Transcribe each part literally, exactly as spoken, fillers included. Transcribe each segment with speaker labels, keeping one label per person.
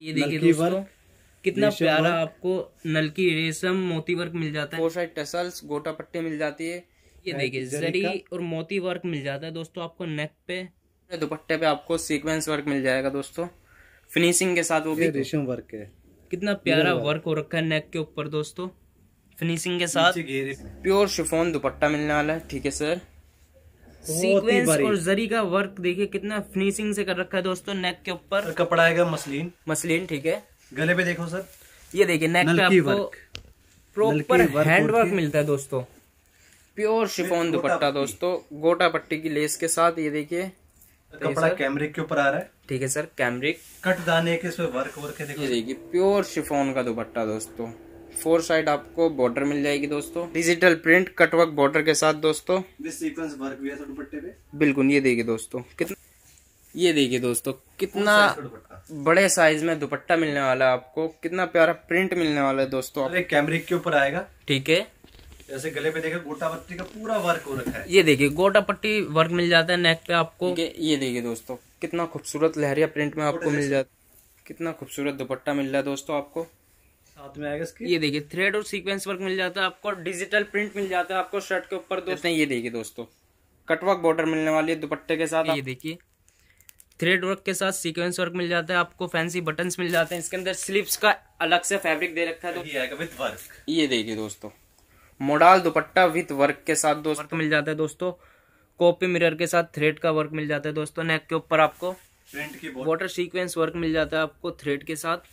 Speaker 1: ये देखिए दोस्तों कितना प्यारा आपको नलकी रेशम मोती वर्क मिल जाता है। फोर साइड टसल्स गोटा पट्टी मिल जाती है। ये देखिए जरी और मोती वर्क मिल जाता है दोस्तों आपको नेक पे। दुपट्टे पे आपको सीक्वेंस वर्क मिल जाएगा दोस्तों फिनिशिंग के साथ, वो भी
Speaker 2: रेशम वर्क है।
Speaker 1: कितना प्यारा वर्क हो रखा है नेक के ऊपर दोस्तों फिनिशिंग के साथ। प्योर शिफॉन दुपट्टा मिलने वाला है। ठीक है सर, सीक्वेंस और जरी का वर्क देखिए कितना फिनिशिंग से कर रखा है दोस्तों नेक के ऊपर।
Speaker 2: कपड़ा आएगा मसलिन
Speaker 1: मसलिन। ठीक है,
Speaker 2: गले पे देखो सर,
Speaker 1: ये देखिए नेक पे आपको प्रॉपर हैंड वर्क मिलता है दोस्तों। प्योर शिफॉन दुपट्टा दोस्तों गोटा पट्टी की लेस के साथ। ये देखिए
Speaker 2: कपड़ा कैमरिक के ऊपर आ रहा है।
Speaker 1: ठीक है सर, कैमरिक
Speaker 2: कट दाने के इसमें वर्क वर्क है। देखो
Speaker 1: ये देखिए प्योर शिफॉन का दुपट्टा दोस्तों। फोर साइड आपको बॉर्डर मिल जाएगी दोस्तों, डिजिटल प्रिंट कटवर्क बॉर्डर के साथ दोस्तों।
Speaker 2: सीक्वेंस वर्क भी है दुपट्टे पे
Speaker 1: बिल्कुल। ये देखिए दोस्तों कितना, ये देखिए दोस्तों कितना बड़े साइज में दुपट्टा मिलने वाला है आपको। कितना प्यारा प्रिंट मिलने वाला है दोस्तों।
Speaker 2: अरे कैमरिक के ऊपर आएगा।
Speaker 1: ठीक है,
Speaker 2: जैसे गले पे देखो गोटा पट्टी का पूरा वर्क हो रखा है।
Speaker 1: ये देखिए गोटा पट्टी वर्क मिल जाता है नेक पे आपको। ये देखिए दोस्तों कितना खूबसूरत लहरिया प्रिंट में आपको मिल जाता है। कितना खूबसूरत दुपट्टा मिल रहा है दोस्तों आपको।
Speaker 2: साथ में आएगा इसकी,
Speaker 1: ये देखिए थ्रेड और सीक्वेंस वर्क मिल जाता है आपको। डिजिटल प्रिंट मिल जाता है आपको शर्ट के ऊपर दोस्तों। ये देखिए दोस्तों कटवर्क बॉर्डर मिलने वाली है दुपट्टे के साथ। ये देखिए थ्रेड वर्क के साथ सीक्वेंस वर्क मिल जाता है आपको। फैंसी बटन्स मिल जाते हैं इसके अंदर। स्लीव्स का अलग से फैब्रिक दे रखा है
Speaker 2: विद वर्क।
Speaker 1: ये देखिए दोस्तों मोडाल दुपट्टा विद वर्क के साथ दोस्तों वर्क मिल जाता है दोस्तों। कॉपी मिरर के साथ थ्रेड का वर्क मिल जाता है दोस्तों। नेक के ऊपर आपको
Speaker 2: प्रिंट की
Speaker 1: वाटर सीक्वेंस वर्क मिल जाता है आपको थ्रेड के साथ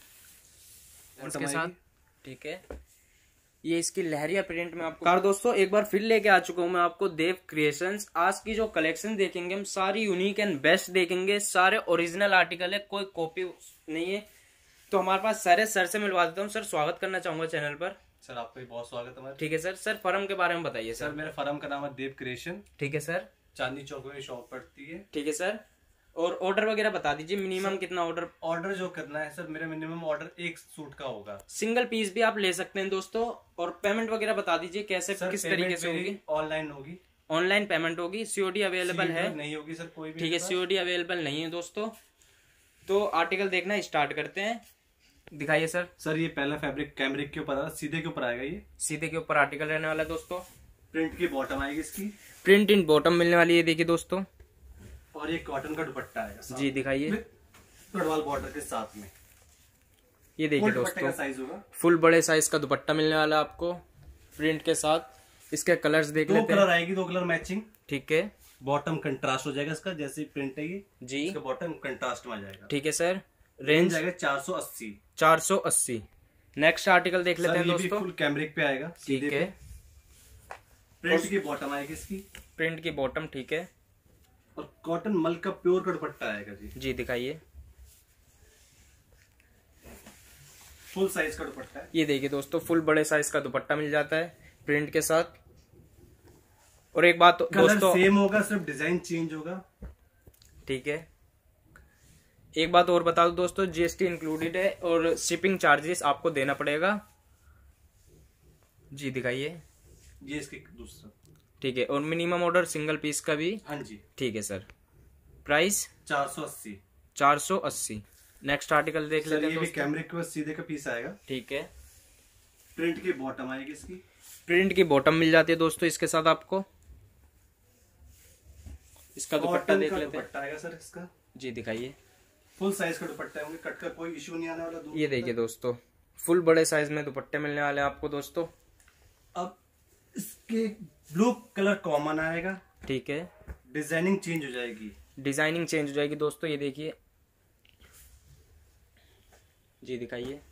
Speaker 1: के साथ। ठीक है, ये इसकी लहरिया प्रिंट में आपको कार दोस्तों एक बार फिर लेके आ चुका हूँ मैं आपको देव क्रिएशंस। आज की जो कलेक्शन देखेंगे हम सारी यूनिक एंड बेस्ट देखेंगे। सारे ओरिजिनल आर्टिकल है, कोई कॉपी नहीं है। तो हमारे पास सर है, सर से मिलवा देता हूँ। सर स्वागत करना चाहूंगा चैनल पर।
Speaker 2: सर आपका भी बहुत स्वागत है।
Speaker 1: ठीक है सर, सर फर्म के बारे में बताइए।
Speaker 2: सर मेरे फर्म का नाम है देव क्रिएशन।
Speaker 1: ठीक है सर,
Speaker 2: चांदनी चौक में शॉप पड़ती है।
Speaker 1: ठीक है सर, और ऑर्डर वगैरह बता दीजिए मिनिमम कितना ऑर्डर
Speaker 2: ऑर्डर जो करना है सर, मेरा मिनिमम ऑर्डर एक सूट का होगा।
Speaker 1: सिंगल पीस भी आप ले सकते हैं दोस्तों। और पेमेंट वगैरह बता दीजिए कैसे किस तरीके से होगी।
Speaker 2: ऑनलाइन होगी,
Speaker 1: ऑनलाइन पेमेंट होगी। सीओडी अवेलेबल है
Speaker 2: नहीं होगी सर कोई भी।
Speaker 1: ठीक है, सीओडी अवेलेबल नहीं है दोस्तों। तो आर्टिकल देखना स्टार्ट करते हैं। दिखाइए सर।
Speaker 2: सर ये पहला फैब्रिक कैमरिक के ऊपर आ रहा है, सीधे के ऊपर आएगा। ये
Speaker 1: सीधे के ऊपर आर्टिकल रहने वाला है दोस्तों।
Speaker 2: प्रिंट की बॉटम आएगी इसकी।
Speaker 1: प्रिंट इन बॉटम मिलने वाली है देखिए दोस्तों।
Speaker 2: और ये कॉटन का दुपट्टा आएगा
Speaker 1: जी, दिखाइए
Speaker 2: गढ़वाल बॉर्डर के साथ में।
Speaker 1: ये देखिए दोस्तों
Speaker 2: साइज होगा
Speaker 1: फुल बड़े साइज का दुपट्टा मिलने वाला है आपको प्रिंट के साथ। इसके कलर्स देख लेते हैं।
Speaker 2: दो कलर आएगी, दो कलर मैचिंग।
Speaker 1: ठीक है,
Speaker 2: बॉटम कंट्रास्ट हो जाएगा इसका, जैसे प्रिंट है ये
Speaker 1: जी,
Speaker 2: इसका बॉटम कंट्रास्ट में आ जाएगा।
Speaker 1: ठीक है सर,
Speaker 2: रेंज आएगा चार सौ अस्सी।
Speaker 1: चार सौ अस्सी। नेक्स्ट आर्टिकल देख लेते हैं दोस्तों।
Speaker 2: फुल कैमरिक पे आएगा।
Speaker 1: ठीक है,
Speaker 2: प्रिंट की बॉटम आएगी इसकी।
Speaker 1: प्रिंट की बॉटम ठीक है,
Speaker 2: और कॉटन मल का प्योर का दुपट्टा आएगा जी।
Speaker 1: जी दिखाइए।
Speaker 2: फुल साइज का दुपट्टा है।
Speaker 1: ये देखिए दोस्तों फुल बड़े साइज का दुपट्टा मिल जाता है प्रिंट के साथ। और एक बात दोस्तों
Speaker 2: सेम होगा, सिर्फ डिजाइन चेंज होगा।
Speaker 1: ठीक है, एक बात और बता दो दोस्तों, जीएसटी इंक्लूडेड है और शिपिंग चार्जेस आपको देना पड़ेगा। जी दिखाइए।
Speaker 2: ये इसके दूसरा
Speaker 1: ठीक है, और मिनिमम ऑर्डर सिंगल पीस का भी।
Speaker 2: हाँ जी
Speaker 1: ठीक है सर। प्राइस
Speaker 2: चार सौ अस्सी।
Speaker 1: चार सौ अस्सी। नेक्स्ट आर्टिकल देख लेते हैं।
Speaker 2: ये भी कैमरिक के सीधे का पीस आएगा।
Speaker 1: ठीक है,
Speaker 2: प्रिंट की बॉटम आएगी इसकी।
Speaker 1: प्रिंट की बॉटम मिल जाती है दोस्तों इसके साथ आपको। इसका दुपट्टा देख लेते हैं।
Speaker 2: दुपट्टा आएगा सर इसका।
Speaker 1: जी दिखाइए।
Speaker 2: फुल साइज का दुपट्टा है, कट का कोई इशू नहीं आने वाला।
Speaker 1: ये देखिए दोस्तों फुल बड़े साइज में दुपट्टे मिलने वाले हैं आपको दोस्तों।
Speaker 2: अब इसके ब्लू कलर कॉमन आएगा।
Speaker 1: ठीक है,
Speaker 2: डिजाइनिंग चेंज हो जाएगी।
Speaker 1: डिजाइनिंग चेंज हो जाएगी दोस्तों। ये देखिए, जी दिखाइए।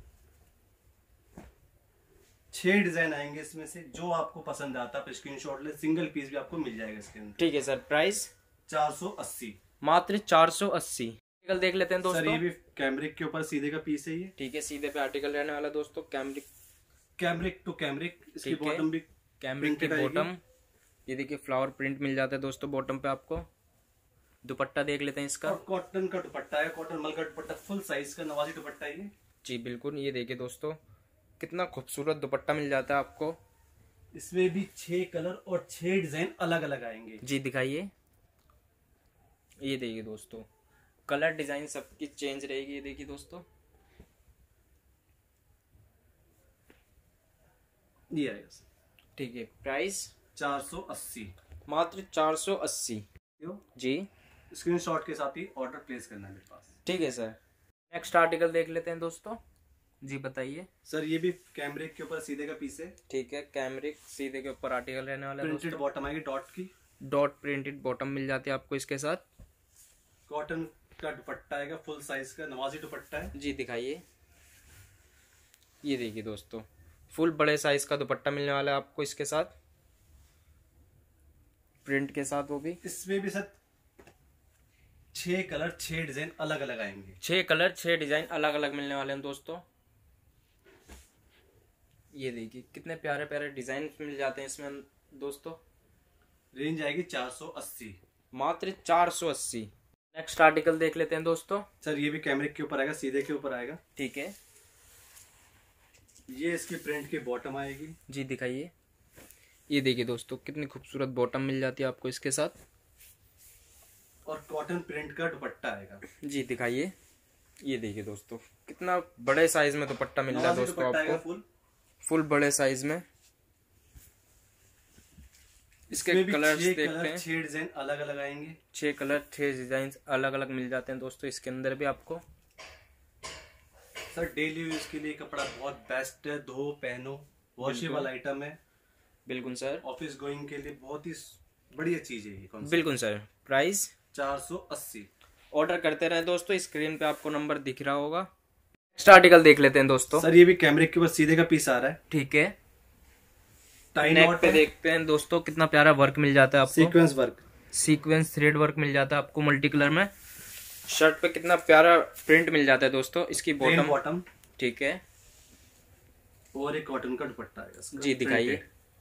Speaker 2: छह डिजाइन आएंगे इसमें से, जो आपको पसंद आता है स्क्रीनशॉट ले। सिंगल पीस भी आपको मिल जाएगा इसके अंदर।
Speaker 1: ठीक है सर। प्राइस
Speaker 2: चार सौ अस्सी।
Speaker 1: मात्र चार सौ अस्सी। आर्टिकल देख लेते हैं दोस्तों।
Speaker 2: सर ये भी कैमरिक के ऊपर सीधे का पीस है ये।
Speaker 1: ठीक है, सीधे पे आर्टिकल रहने वाला दोस्तों। Cambric
Speaker 2: cambric to cambric. इसकी बॉटम भी
Speaker 1: कैमरिक की बॉटम। ये देखिए फ्लावर प्रिंट मिल जाता है दोस्तों बॉटम पे आपको। दुपट्टा देख लेते हैं इसका।
Speaker 2: और कॉटन का दुपट्टा है, कॉटन मल का दुपट्टा, फुल साइज का नवाजी दुपट्टा है ये।
Speaker 1: जी बिल्कुल। ये देखिए दोस्तों कितना खूबसूरत दुपट्टा मिल जाता है आपको।
Speaker 2: इसमें भी छह कलर और छह डिजाइन अलग अलग आएंगे।
Speaker 1: जी दिखाइए। ये देखिए दोस्तों कलर डिजाइन सबकी चेंज रहेगी। ये देखिए दोस्तों
Speaker 2: ये आएगा सर।
Speaker 1: ठीक है, प्राइस
Speaker 2: चार सौ अस्सी,
Speaker 1: मात्र चार सौ अस्सी जी।
Speaker 2: स्क्रीनशॉट के साथ ही ऑर्डर प्लेस करना है मेरे पास।
Speaker 1: ठीक है सर, नेक्स्ट आर्टिकल देख लेते हैं दोस्तों जी, बताइए
Speaker 2: सर। ये भी कैमरिक के ऊपर सीधे का पीस है।
Speaker 1: ठीक है, कैमरिक सीधे के ऊपर आर्टिकल रहने वाला है।
Speaker 2: प्रिंटेड बॉटम आएगी डॉट की,
Speaker 1: डॉट प्रिंटेड बॉटम मिल जाती है आपको इसके साथ।
Speaker 2: कॉटन का दुपट्टा आएगा, फुल साइज का नवाजी दुपट्टा है
Speaker 1: जी। दिखाइए, ये देखिए दोस्तों, फुल बड़े साइज का दुपट्टा मिलने वाला है आपको इसके साथ, प्रिंट के साथ वो भी।
Speaker 2: इसमें भी सर छह कलर छह डिजाइन अलग अलग आएंगे।
Speaker 1: छह कलर छह डिजाइन अलग अलग मिलने वाले हैं दोस्तों। ये देखिए कितने प्यारे प्यारे डिजाइन मिल जाते हैं इसमें दोस्तों।
Speaker 2: रेंज आएगी चार सौ अस्सी,
Speaker 1: मात्र चार सौ अस्सी। नेक्स्ट आर्टिकल देख लेते हैं दोस्तों।
Speaker 2: सर ये भी कैमरिक के ऊपर आएगा, सीधे के ऊपर आएगा।
Speaker 1: ठीक है,
Speaker 2: ये इसकी प्रिंट की बॉटम आएगी
Speaker 1: जी। दिखाइए, ये देखिए दोस्तों कितनी खूबसूरत बॉटम मिल जाती है आपको इसके साथ,
Speaker 2: और कॉटन प्रिंट का दुपट्टा आएगा
Speaker 1: जी। दिखाइए, ये देखिए दोस्तों कितना बड़े साइज में दुपट्टा मिल रहा है दोस्तों आपको,
Speaker 2: फुल
Speaker 1: फुल बड़े साइज में। इसके कलर्स देखते हैं,
Speaker 2: छह डिजाइन अलग अलग आएंगे।
Speaker 1: छह कलर छह डिजाइन अलग अलग मिल जाते हैं दोस्तों इसके अंदर भी आपको।
Speaker 2: सर डेली यूज के लिए कपड़ा बहुत बेस्ट है, धो पहनो, वॉशेबल आइटम है।
Speaker 1: बिल्कुल सर,
Speaker 2: ऑफिस गोइंग के लिए बहुत ही बढ़िया चीज है ये।
Speaker 1: बिल्कुल सर, प्राइस
Speaker 2: चार सौ अस्सी।
Speaker 1: ऑर्डर करते रहे दोस्तों, स्क्रीन पे आपको नंबर दिख रहा होगा। नेक्स्ट आर्टिकल देख लेते हैं दोस्तों।
Speaker 2: सर ये भी कैमरिक के ऊपर सीधे का पीस आ रहा है।
Speaker 1: ठीक है,
Speaker 2: टाई
Speaker 1: नेक
Speaker 2: नॉट
Speaker 1: पे देखते हैं दोस्तों कितना प्यारा वर्क मिल जाता है आपको,
Speaker 2: sequence work,
Speaker 1: sequence thread work मिल जाता है आपको मल्टी कलर में। शर्ट पे कितना प्यारा प्रिंट मिल जाता है दोस्तों। इसकी बॉटम
Speaker 2: बॉटम
Speaker 1: ठीक है,
Speaker 2: और एक कॉटन का दुपट्टा आएगा
Speaker 1: जी। दिखाइए,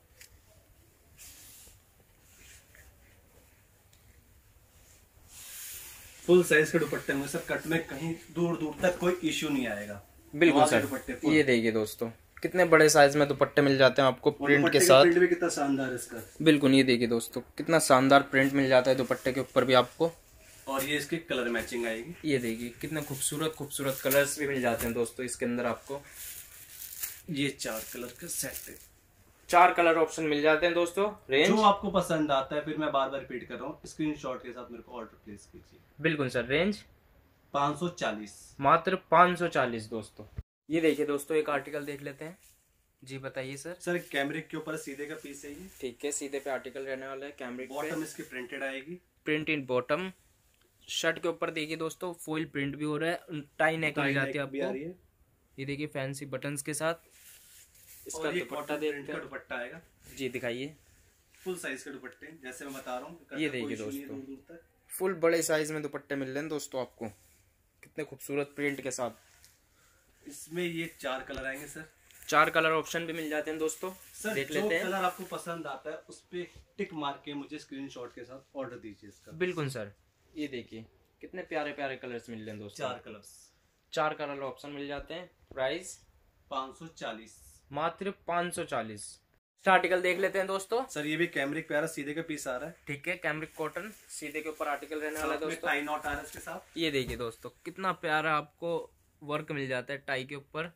Speaker 2: फुल साइज के दुपट्टे में सर कट में कहीं दूर दूर तक कोई इश्यू नहीं आएगा।
Speaker 1: बिल्कुल सर, ये देखिए दोस्तों कितने बड़े साइज में दुपट्टे मिल जाते हैं आपको प्रिंट के साथ।
Speaker 2: प्रिंट भी कितना शानदार है इसका।
Speaker 1: बिल्कुल, ये देखिए दोस्तों कितना शानदार प्रिंट मिल जाता है दुपट्टे के ऊपर भी आपको।
Speaker 2: और ये इसकी कलर मैचिंग आएगी।
Speaker 1: ये देखिए कितने खूबसूरत खूबसूरत कलर्स भी मिल जाते हैं दोस्तों इसके अंदर आपको।
Speaker 2: ये चार कलर का सेट है,
Speaker 1: चार कलर ऑप्शन मिल जाते हैं दोस्तों। रेंज
Speaker 2: जो आपको पसंद आता है, फिर मैं बार बार रिपीट कर रहा हूँ, स्क्रीनशॉट के साथ मेरे को ऑर्डर प्लेस कीजिए।
Speaker 1: बिल्कुल सर, रेंज
Speaker 2: पाँच सौ चालीस,
Speaker 1: मात्र पाँच सौ चालीस दोस्तों। ये देखिए दोस्तों एक आर्टिकल देख लेते हैं जी। बताइए सर।
Speaker 2: सर कैमरिक के ऊपर सीधे का पीस है ये।
Speaker 1: ठीक है, सीधे पे आर्टिकल रहने वाला है कैमरिक पे।
Speaker 2: बॉटम इसकी प्रिंटेड आएगी,
Speaker 1: प्रिंटेड बॉटम। शर्ट के ऊपर देखिए दोस्तों फॉइल प्रिंट भी हो रहा है, टाई नेक मिल जाती है आपको। ये देखिए फैंसी बटन्स के साथ।
Speaker 2: इसका दुपट्टा देखते हैं, दुपट्टा आएगा
Speaker 1: जी। दिखाइए,
Speaker 2: फुल साइज के दुपट्टे जैसे मैं बता रहा हूँ।
Speaker 1: ये देखिए दोस्तों फुल बड़े साइज में दुपट्टे मिल रहे हैं दोस्तों आपको, कितने खूबसूरत प्रिंट के साथ।
Speaker 2: इसमें ये चार कलर आएंगे सर,
Speaker 1: चार कलर ऑप्शन भी मिल जाते हैं दोस्तों।
Speaker 2: सर
Speaker 1: देख
Speaker 2: जो
Speaker 1: लेते हैं,
Speaker 2: कलर आपको पसंद आता है उस पे टिक मार के मुझे स्क्रीनशॉट के साथ ऑर्डर दीजिए इसका।
Speaker 1: बिल्कुल सर, ये देखिए कितने प्यारे प्यारे कलर्स मिल रहे हैं दोस्तों।
Speaker 2: चार कलर्स,
Speaker 1: चार कलर ऑप्शन मिल जाते हैं। प्राइस
Speaker 2: पाँच सौ चालीस,
Speaker 1: मात्र पाँच सौ चालीस। आर्टिकल देख लेते हैं दोस्तों।
Speaker 2: सर ये भी कैमरिक प्यारा सीधे का पीस आ रहा है।
Speaker 1: ठीक है, कैमरिक कॉटन सीधे के ऊपर आर्टिकल रहने वाला है दोस्तों।
Speaker 2: टाई नॉट आ रहा है इसके साथ।
Speaker 1: ये देखिए दोस्तों कितना प्यारा आपको वर्क मिल जाता है टाई के ऊपर।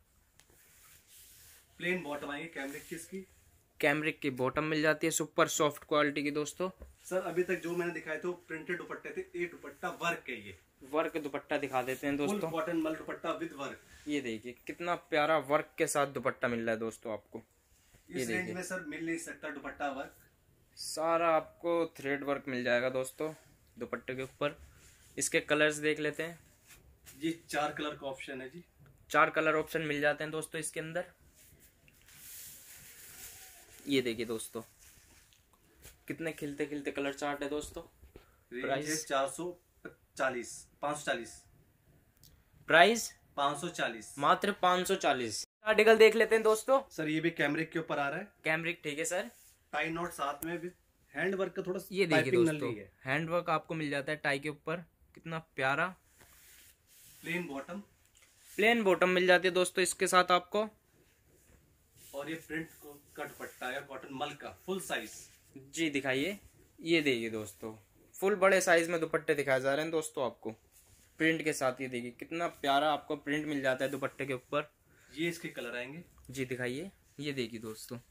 Speaker 2: प्लेन बॉटम आएगी कैमरिक की, इसकी
Speaker 1: कैमरिक की बॉटम मिल जाती है सुपर सॉफ्ट क्वालिटी की दोस्तों।
Speaker 2: सर अभी तक जो मैंने दिखाए थे वो प्रिंटेड दुपट्टे थे, ये दुपट्टा वर्क है। ये
Speaker 1: वर्क दुपट्टा दिखा देते हैं दोस्तों।
Speaker 2: कॉटन मल दुपट्टा विद वर्क।
Speaker 1: ये देखिए कितना प्यारा वर्क के साथ दुपट्टा मिल रहा है दोस्तों आपको।
Speaker 2: इस रेंज में सर मिल नहीं सकता दुपट्टा वर्क।
Speaker 1: सारा आपको थ्रेड वर्क मिल जाएगा दोस्तों दुपट्टे के ऊपर। इसके कलर्स देख लेते हैं।
Speaker 2: ये चार कलर का ऑप्शन है जी,
Speaker 1: चार कलर ऑप्शन मिल जाते हैं दोस्तों इसके अंदर। ये देखिए दोस्तों कितने खिलते खिलते कलर चार्ट है दोस्तों।
Speaker 2: प्राइस चार सौ चालीस, पाँच सौ चालीस।
Speaker 1: प्राइस
Speaker 2: पाँच सौ चालीस,
Speaker 1: मात्र पाँच सौ चालीस। आर्टिकल देख लेते हैं दोस्तों।
Speaker 2: सर ये भी कैमरिक के ऊपर आ रहा है।
Speaker 1: कैमरिक ठीक है सर।
Speaker 2: टाई नॉट साथ में भी हैंड वर्क का थोड़ा।
Speaker 1: ये देखिए दोस्तों हैंड वर्क आपको मिल जाता है टाई के ऊपर, कितना प्यारा।
Speaker 2: प्लेन बॉटम,
Speaker 1: प्लेन बॉटम मिल जाती है दोस्तों इसके साथ आपको।
Speaker 2: और ये प्रिंट का दुपट्टा है कॉटन मल का, फुल साइज
Speaker 1: जी। दिखाइए, ये देखिए दोस्तों फुल बड़े साइज में दुपट्टे दिखाए जा रहे हैं दोस्तों आपको प्रिंट के साथ। ये देखिए कितना प्यारा आपको प्रिंट मिल जाता है दुपट्टे के ऊपर।
Speaker 2: ये इसके कलर आएंगे
Speaker 1: जी। दिखाइए, ये देखिए दोस्तों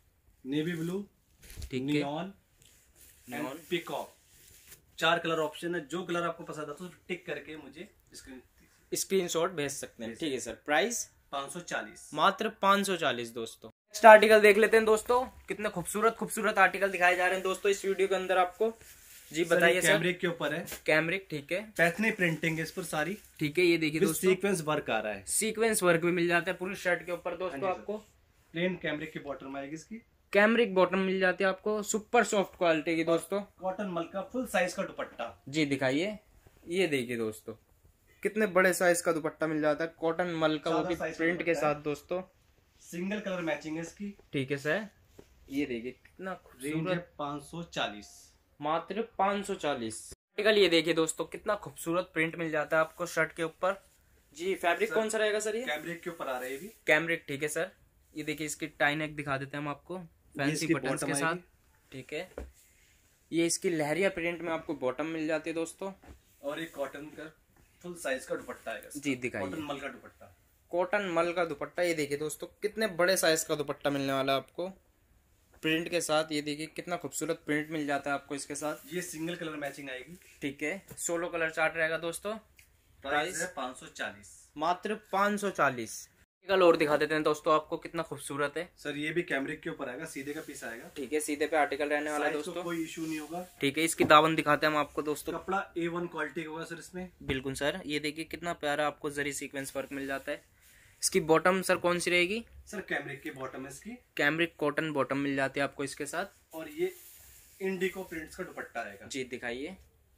Speaker 2: नेवी ब्लू,
Speaker 1: ठीक है,
Speaker 2: नियॉन एंड पीकॉक, चार कलर ऑप्शन है। जो कलर आपको पसंद आता है तो टिक करके मुझे स्क्रीन
Speaker 1: स्क्रीनशॉट भेज सकते हैं। ठीक है सर। प्राइस
Speaker 2: पाँच सौ चालीस,
Speaker 1: मात्र पाँच सौ चालीस दोस्तों। नेक्स्ट आर्टिकल देख लेते हैं दोस्तों। कितने खूबसूरत खूबसूरत आर्टिकल दिखाए जा रहे हैं दोस्तों इस वीडियो के अंदर आपको। जी बताइए सर।
Speaker 2: कैमरिक के ऊपर है,
Speaker 1: कैमरिक, ठीक है,
Speaker 2: पैथनी प्रिंटिंग है इस पर सारी,
Speaker 1: ठीक है। ये देखिए दोस्तों,
Speaker 2: सीक्वेंस वर्क आ रहा है,
Speaker 1: सीक्वेंस वर्क भी मिल जाता है पूरी शर्ट के ऊपर दोस्तों आपको।
Speaker 2: प्लेन कैमरिक की बॉटम आएगी इसकी,
Speaker 1: कैमरिक बॉटम मिल जाती है आपको, सुपर सॉफ्ट क्वालिटी की दोस्तों।
Speaker 2: कॉटन मल का फुल साइज का दुपट्टा।
Speaker 1: जी दिखाइए। ये देखिए दोस्तों, कितने बड़े साइज का दुपट्टा मिल जाता है, कॉटन मल का, वो भी प्रिंट के साथ दोस्तों।
Speaker 2: सिंगल कलर मैचिंग है इसकी,
Speaker 1: ठीक है सर। ये देखिए कितना खूबसूरत,
Speaker 2: पाँच सौ चालीस,
Speaker 1: मात्र पाँच सौ चालीस। आर्टिकल ये देखिए दोस्तों, कितना खूबसूरत प्रिंट मिल जाता है आपको शर्ट के ऊपर। जी फैब्रिक कौन सा रहेगा सर? ये
Speaker 2: कैमरिक के ऊपर आ रहा है भी,
Speaker 1: कैमरिक, ठीक है सर। ये देखिए इसकी टाई नेक दिखा देते हैं हम आपको, फैंसी बटन्स के साथ, ठीक है। ये इसकी लहरिया प्रिंट में आपको बॉटम मिल जाती है दोस्तों,
Speaker 2: और एक कॉटन का फुल साइज का दुपट्टा है।
Speaker 1: जी दिखाइए।
Speaker 2: कॉटन मल का दुपट्टा,
Speaker 1: कॉटन मल का दुपट्टा। ये देखिए दोस्तों, कितने बड़े साइज का दुपट्टा मिलने वाला है आपको प्रिंट के साथ। ये देखिए कितना खूबसूरत प्रिंट मिल जाता है आपको इसके साथ।
Speaker 2: ये सिंगल कलर मैचिंग आएगी,
Speaker 1: ठीक है। सोलो कलर चार्ट रहेगा दोस्तों।
Speaker 2: प्राइस है पाँच सौ चालीस,
Speaker 1: मात्र पाँच सौ चालीस। कल और दिखा देते हैं दोस्तों आपको, कितना खूबसूरत है
Speaker 2: सर। ये भी कैमरिक के ऊपर आएगा, सीधे का पीस आएगा,
Speaker 1: ठीक है। सीधे पे आर्टिकल रहने वाला है दोस्तों,
Speaker 2: कोई इशू नहीं होगा,
Speaker 1: ठीक है। इसकी दावन दिखाते हैं हम आपको दोस्तों।
Speaker 2: कपड़ा ए वन क्वालिटी होगा सर इसमें,
Speaker 1: बिल्कुल सर। ये देखिए कितना प्यारा आपको जरी सीक्वेंस वर्क मिल जाता है। इसकी बॉटम सर कौन सी रहेगी?
Speaker 2: सर कैमरिक की बॉटम है इसकी,
Speaker 1: कैमरिक कॉटन बॉटम मिल जाती है आपको इसके साथ।
Speaker 2: और ये इंडिको प्रिंट्स का दुपट्टा आएगा।
Speaker 1: जी दिखाइए।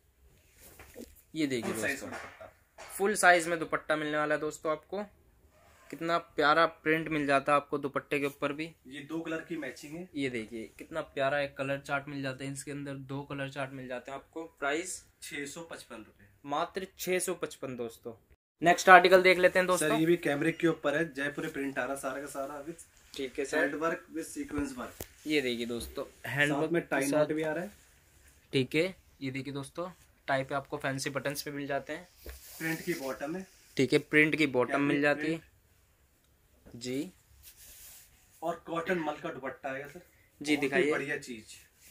Speaker 1: ये देखिए दोस्तों,
Speaker 2: दुपट्टा
Speaker 1: फुल साइज में दुपट्टा मिलने वाला है दोस्तों आपको। कितना प्यारा प्रिंट मिल जाता है आपको दुपट्टे के ऊपर भी।
Speaker 2: ये दो कलर की मैचिंग है।
Speaker 1: ये देखिए कितना प्यारा एक कलर चार्ट मिल जाता है इसके अंदर, दो कलर चार्ट मिल जाते हैं आपको। प्राइस
Speaker 2: छह सौ पचपन रूपए,
Speaker 1: मात्र छह सौ पचपन दोस्तों। नेक्स्ट आर्टिकल देख लेते हैं दोस्तों।
Speaker 2: सर ये भी कैमरिक के ऊपर है, जयपुरी प्रिंट आ रहा सारा का सारा विद,
Speaker 1: ठीक है sir,
Speaker 2: hand work with sequence work.
Speaker 1: ये देखिए दोस्तों, हैंड वर्क
Speaker 2: में टाई नॉट भी आ रहा है,
Speaker 1: ठीक है। ये देखिए दोस्तों, टाई पे आपको फैंसी बटन्स पे मिल जाते हैं।
Speaker 2: प्रिंट की बॉटम है,
Speaker 1: ठीक है। प्रिंट की बॉटम मिल जाती है जी,
Speaker 2: और कॉटन मल का दुपट्टा आएगा सर।
Speaker 1: जी दिखाइए।
Speaker 2: बढ़िया चीज।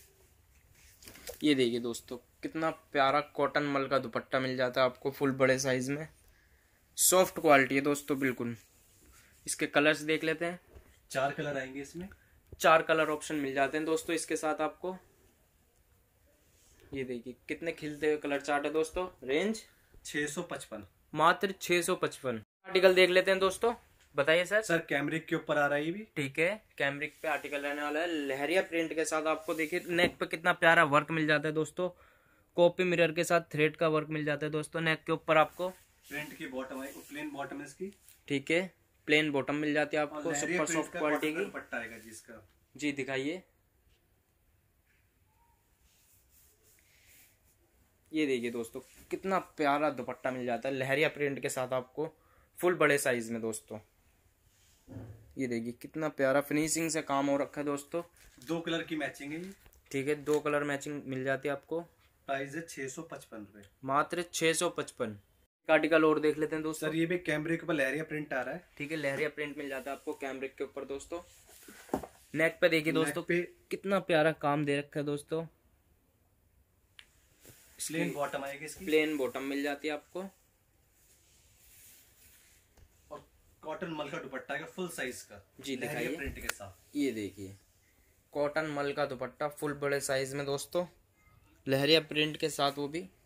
Speaker 1: ये देखिए दोस्तों, कितना प्यारा कॉटन मल का दुपट्टा मिल जाता है आपको फुल बड़े साइज में। सॉफ्ट क्वालिटी है दोस्तों बिल्कुल। इसके कलर्स देख लेते हैं।
Speaker 2: चार कलर आएंगे इसमें,
Speaker 1: चार कलर ऑप्शन मिल जाते हैं दोस्तों इसके साथ आपको। ये देखिए कितने खिलते हुए कलर चार्ट है दोस्तों। रेंज
Speaker 2: छह सौ पचपन,
Speaker 1: मात्र छह सौ पचपन। आर्टिकल देख लेते हैं दोस्तों, बताइए सर।
Speaker 2: सर कैमरिक के ऊपर आ रहा है ये भी,
Speaker 1: ठीक है। कैमरिक पे आर्टिकल रहने वाला है, लहरिया प्रिंट के साथ आपको। देखिए नेक पे कितना प्यारा वर्क मिल जाता है दोस्तों, कॉपी मिरर के साथ थ्रेड का वर्क मिल जाता है दोस्तों नेक के ऊपर आपको।
Speaker 2: प्रिंट की बॉटम है, प्लेन बॉटम है इसकी,
Speaker 1: ठीक है। प्लेन बॉटम मिल जाती है आपको, सुपर सॉफ्ट क्वालिटी की।
Speaker 2: दुपट्टा आएगा जिसका,
Speaker 1: जी दिखाइए। ये देखिए दोस्तों, कितना प्यारा दुपट्टा मिल जाता है लहरिया प्रिंट के साथ आपको, फुल बड़े साइज में दोस्तों। ये देखिए कितना प्यारा फिनिशिंग से काम हो रखा है दोस्तों।
Speaker 2: दो कलर की मैचिंग है,
Speaker 1: ठीक है। दो कलर मैचिंग मिल जाती है आपको।
Speaker 2: प्राइस है छह सौ पचपन रूपए,
Speaker 1: मात्र छह सौ पचपन। आर्टिकल और देख लेते हैं दोस्तों।
Speaker 2: सर ये भी कैमरिक के ऊपर लहरिया प्रिंट आ रहा है,
Speaker 1: ठीक है। लहरिया प्रिंट मिल जाता है आपको कैमरिक के ऊपर दोस्तों। नेक पे देखिए दोस्तों,
Speaker 2: पे
Speaker 1: कितना प्यारा काम दे रखा है दोस्तों।
Speaker 2: प्लेन बॉटम आएगी इसकी,
Speaker 1: प्लेन बॉटम मिल जाती है आपको,
Speaker 2: और कॉटन मल का दुपट्टा आएगा फुल साइज का।
Speaker 1: जी दिखाइए।
Speaker 2: प्रिंट के साथ।
Speaker 1: ये देखिए कॉटन मल का दुपट्टा फुल बड़े साइज में दोस्तों, लहरिया प्रिंट के साथ वो भी।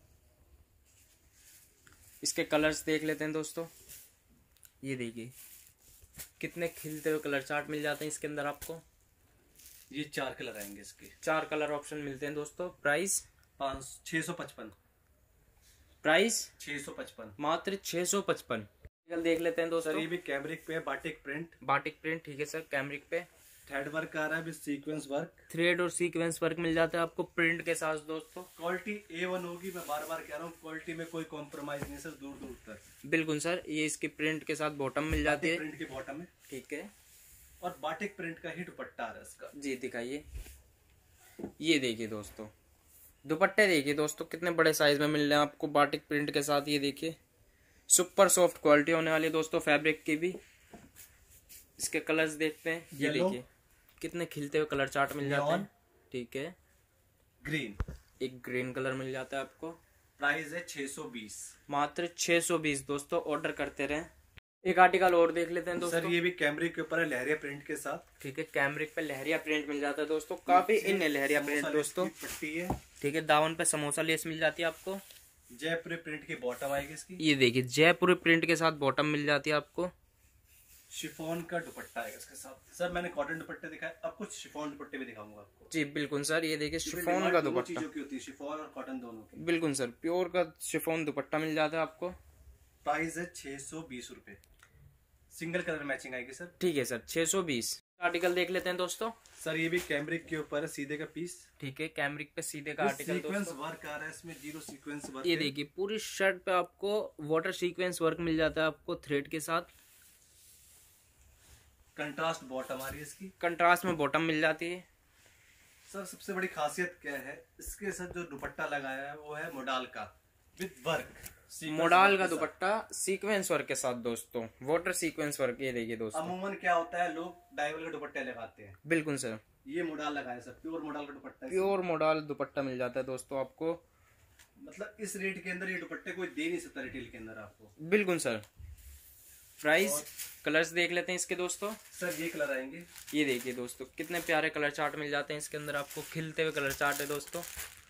Speaker 1: इसके कलर्स देख लेते हैं दोस्तों। ये देखिए कितने खिलते हुए कलर चार्ट मिल जाते हैं इसके अंदर आपको।
Speaker 2: ये चार कलर आएंगे इसके,
Speaker 1: चार कलर ऑप्शन मिलते हैं दोस्तों। प्राइस
Speaker 2: पाँच छह सौ पचपन,
Speaker 1: प्राइस
Speaker 2: छह सौ पचपन,
Speaker 1: मात्र छह सौ पचपन। देख लेते हैं दोस्तों।
Speaker 2: सर ये भी कैमरिक पे है, बाटिक प्रिंट,
Speaker 1: बाटिक प्रिंट, ठीक है सर। कैमरिक पे
Speaker 2: थ्रेड वर्क आ रहा है, सीक्वेंस वर्क,
Speaker 1: थ्रेड और सीक्वेंस वर्क मिल जाता है आपको प्रिंट के साथ दोस्तों।
Speaker 2: क्वालिटी ए वन होगी, मैं बार बार कह रहा हूँ, क्वालिटी में कोई कॉम्प्रोमाइज नहीं सर, दूर दूर तक।
Speaker 1: बिल्कुल सर। ये इसकी प्रिंट के साथ बॉटम मिल जाती है,
Speaker 2: प्रिंट की बॉटम है,
Speaker 1: ठीक है।
Speaker 2: और बाटिक प्रिंट का ही दुपट्टा आ रहा है इसका।
Speaker 1: जी दिखाइए। ये देखिए दोस्तों, दुपट्टे देखिए दोस्तों कितने बड़े साइज में मिल रहे हैं आपको बाटिक प्रिंट के साथ। ये देखिए सुपर सॉफ्ट क्वालिटी होने वाली है दोस्तों फैब्रिक की भी। इसके कलर्स देखते हैं। ये देखिए कितने खिलते हुए कलर चार्ट मिल जाते हैं। ठीक है,
Speaker 2: ग्रीन,
Speaker 1: एक ग्रीन कलर मिल जाता है आपको।
Speaker 2: प्राइस है छह सौ बीस,
Speaker 1: मात्र छह सौ बीस दोस्तों। ऑर्डर करते रहें। एक आर्टिकल और देख लेते हैं दोस्तों।
Speaker 2: सर ये भी कैमरिक के ऊपर है, लहरिया प्रिंट के साथ।
Speaker 1: ठीक है, कैमरिक पे लहरिया प्रिंट मिल जाता है दोस्तों। काफी इन लहरिया प्रिंट दोस्तों।
Speaker 2: पट्टी है। ठीक
Speaker 1: है, दामन पे समोसा लेस मिल जाती है आपको।
Speaker 2: जयपुरी प्रिंट की बॉटम आएगी इसकी।
Speaker 1: ये देखिए, जयपुरी प्रिंट के साथ बॉटम मिल जाती है आपको।
Speaker 2: शिफॉन का दुपट्टा आएगा इसके साथ। सर मैंने कॉटन दुपट्टे दिखाए, अब कुछ शिफॉन दुपट्टे भी दिखाऊंगा आपको।
Speaker 1: जी बिल्कुल सर, ये देखिए शिफॉन का दुपट्टा।
Speaker 2: चीजों की होती है, शिफॉन और कॉटन दोनों की।
Speaker 1: बिल्कुल सर, प्योर का शिफॉन दुपट्टा मिल जाता है आपको।
Speaker 2: प्राइस है छह सौ बीस रूपए। सिंगल कलर मैचिंग आएगी सर।
Speaker 1: ठीक है सर, छह सौ बीस। आर्टिकल देख लेते हैं दोस्तों।
Speaker 2: सर ये भी कैमरिक के ऊपर है, सीधे का पीस।
Speaker 1: ठीक है, कैमरिक पे सीधे का आर्टिकल
Speaker 2: सीक्वेंस वर्क आ रहा है इसमें, जीरो सीक्वेंस वर्क।
Speaker 1: ये देखिए, पूरी शर्ट पे आपको वाटर सीक्वेंस वर्क मिल जाता है आपको थ्रेड के साथ।
Speaker 2: कंट्रास्ट बॉटम आ रही है इसकी।
Speaker 1: कंट्रास्ट में बॉटम मिल जाती है।
Speaker 2: सर सबसे बड़ी खासियत क्या है, इसके साथ जो दुपट्टा लगाया है वो है मोडाल का विद वर्क।
Speaker 1: मोडाल का दुपट्टा सीक्वेंस वर्क के साथ दोस्तों, वाटर सीक्वेंस वर्क। ये देखिए दोस्तों,
Speaker 2: अमूमन क्या होता है, लोग डाइवल के दुपट्टे लगाते हैं।
Speaker 1: बिल्कुल सर,
Speaker 2: ये मोडाल लगाया सर, प्योर मोडाल का दुपट्टा।
Speaker 1: प्योर मोडाल दुपट्टा मिल जाता है दोस्तों आपको।
Speaker 2: मतलब इस रेट के अंदर ये दुपट्टे कोई दे नहीं सकता रिटेल के अंदर आपको।
Speaker 1: बिल्कुल सर। प्राइस, कलर्स देख लेते हैं इसके दोस्तों।
Speaker 2: सर ये कलर आएंगे।
Speaker 1: ये देखिए दोस्तों, कितने प्यारे कलर चार्ट मिल जाते हैं इसके अंदर आपको। खिलते हुए कलर चार्ट है दोस्तों।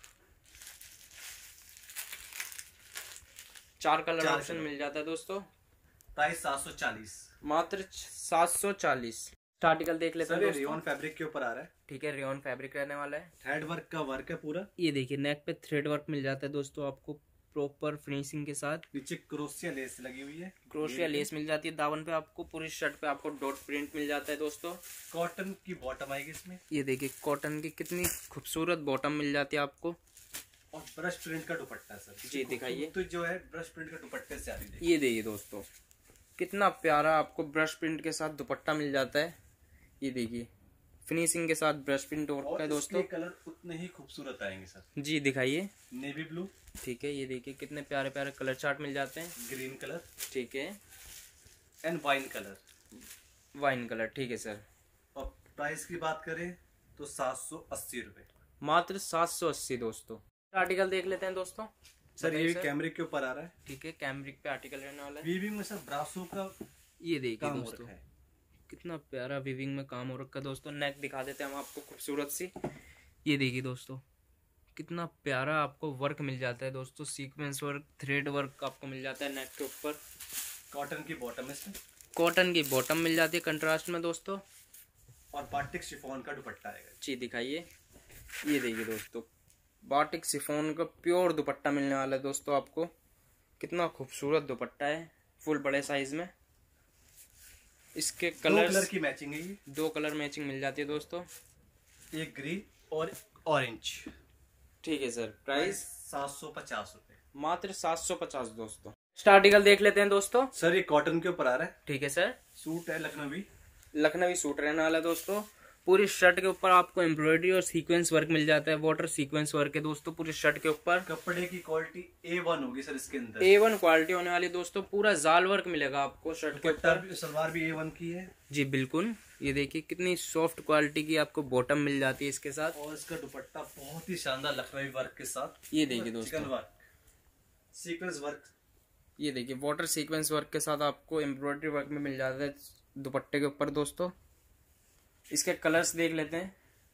Speaker 1: चार कलर ऑप्शन मिल जाता है दोस्तों।
Speaker 2: प्राइस सात सौ चालीस,
Speaker 1: मात्र सात सौ चालीस। आर्टिकल देख लेते हैं दोस्तों।
Speaker 2: रेयन फैब्रिक के ऊपर आ रहा है।
Speaker 1: ठीक है, रेयन फैब्रिक रहने वाला है।
Speaker 2: थ्रेड वर्क का वर्क है पूरा।
Speaker 1: ये देखिए, नेक पे थ्रेड वर्क मिल जाता है दोस्तों आपको प्रॉपर फिनिशिंग के साथ।
Speaker 2: नीचे क्रोशिया लेस लगी हुई है।
Speaker 1: क्रोशिया लेस मिल जाती है दामन पे आपको। पूरी शर्ट पे आपको डॉट प्रिंट मिल जाता है दोस्तों।
Speaker 2: कॉटन की बॉटम आएगी इसमें।
Speaker 1: ये देखिए, कॉटन की कितनी खूबसूरत बॉटम मिल जाती है आपको।
Speaker 2: और ब्रश प्रिंट का दुपट्टा सर।
Speaker 1: जी दिखाइए।
Speaker 2: तो जो है ब्रश प्रिंट का दुपट्टे से आ रही है।
Speaker 1: ये देखिए दोस्तों, कितना प्यारा आपको ब्रश प्रिंट के साथ दुपट्टा मिल जाता है। ये देखिए, फिनिशिंग के साथ ब्रश प्रिंट वर्क है दोस्तों।
Speaker 2: कलर उतने ही खूबसूरत आएंगे सर।
Speaker 1: जी दिखाइए।
Speaker 2: Navy blue.
Speaker 1: ठीक है, ये देखिए कितने प्यारे प्यारे कलर चार्ट मिल जाते हैं।
Speaker 2: Green colour.
Speaker 1: ठीक है,
Speaker 2: and wine colour.
Speaker 1: Wine colour. ठीक है सर।
Speaker 2: और प्राइस की बात करें तो सात सौ अस्सी रुपए।
Speaker 1: मात्र सात सौ अस्सी दोस्तों। आर्टिकल देख लेते हैं दोस्तों।
Speaker 2: सर ये भी कैमरिक के ऊपर आ रहा है।
Speaker 1: ठीक है, कैमरिक पे आर्टिकल रहने वाला है।
Speaker 2: वीविंग में सर ब्रासो का
Speaker 1: ये देखिए दोस्तों, कितना प्यारा वीविंग में काम हो रखा है दोस्तों। नेक दिखा देते हैं हम आपको खूबसूरत सी। ये देखिए दोस्तों, कितना प्यारा आपको वर्क मिल जाता है दोस्तों। सीक्वेंस वर्क, थ्रेड वर्क आपको मिल जाता है नेक के ऊपर।
Speaker 2: कॉटन की बॉटम इसमें।
Speaker 1: कॉटन की बॉटम मिल जाती है कंट्रास्ट में दोस्तों।
Speaker 2: और बाटिक शिफॉन का दुपट्टा आएगा।
Speaker 1: जी दिखाइए। ये देखिए दोस्तों, बाटिक शिफॉन का प्योर दुपट्टा मिलने वाला है दोस्तों आपको। कितना खूबसूरत दुपट्टा है, फुल बड़े साइज में। इसके कलर
Speaker 2: कलर की मैचिंग है।
Speaker 1: दो कलर मैचिंग मिल जाती है दोस्तों,
Speaker 2: एक ग्रीन और ऑरेंज।
Speaker 1: ठीक है सर। प्राइस
Speaker 2: सात सौ पचास रूपए।
Speaker 1: मात्र सात सौ पचास दोस्तों। आर्टिकल देख लेते हैं दोस्तों।
Speaker 2: सर ये कॉटन के ऊपर आ रहा है।
Speaker 1: ठीक है सर।
Speaker 2: सूट है लखनवी।
Speaker 1: लखनवी सूट रहने वाला है दोस्तों। पूरी शर्ट के ऊपर आपको एम्ब्रॉयडरी और सीक्वेंस वर्क मिल जाता है। वाटर सीक्वेंस वर्क है दोस्तों पूरी शर्ट के ऊपर।
Speaker 2: कपड़े की क्वालिटी ए वन होगी सर इसके अंदर।
Speaker 1: ए वन क्वालिटी होने वाली दोस्तों। पूरा जाल वर्क मिलेगा आपको शर्ट के ऊपर।
Speaker 2: सलवार भी ए वन की है।
Speaker 1: जी बिल्कुल। ये देखिए कितनी सॉफ्ट क्वालिटी की आपको बॉटम मिल जाती है इसके साथ।
Speaker 2: और इसका दुपट्टा बहुत ही शानदार लखनवी वर्क के साथ।
Speaker 1: ये देखिए दोस्तों,
Speaker 2: वर्क, सीक्वेंस वर्क।
Speaker 1: ये देखिए वाटर सीक्वेंस वर्क के साथ आपको एम्ब्रॉयडरी वर्क में मिल जाता है दुपट्टे के ऊपर दोस्तों। इसके कलर्स देख लेते हैं।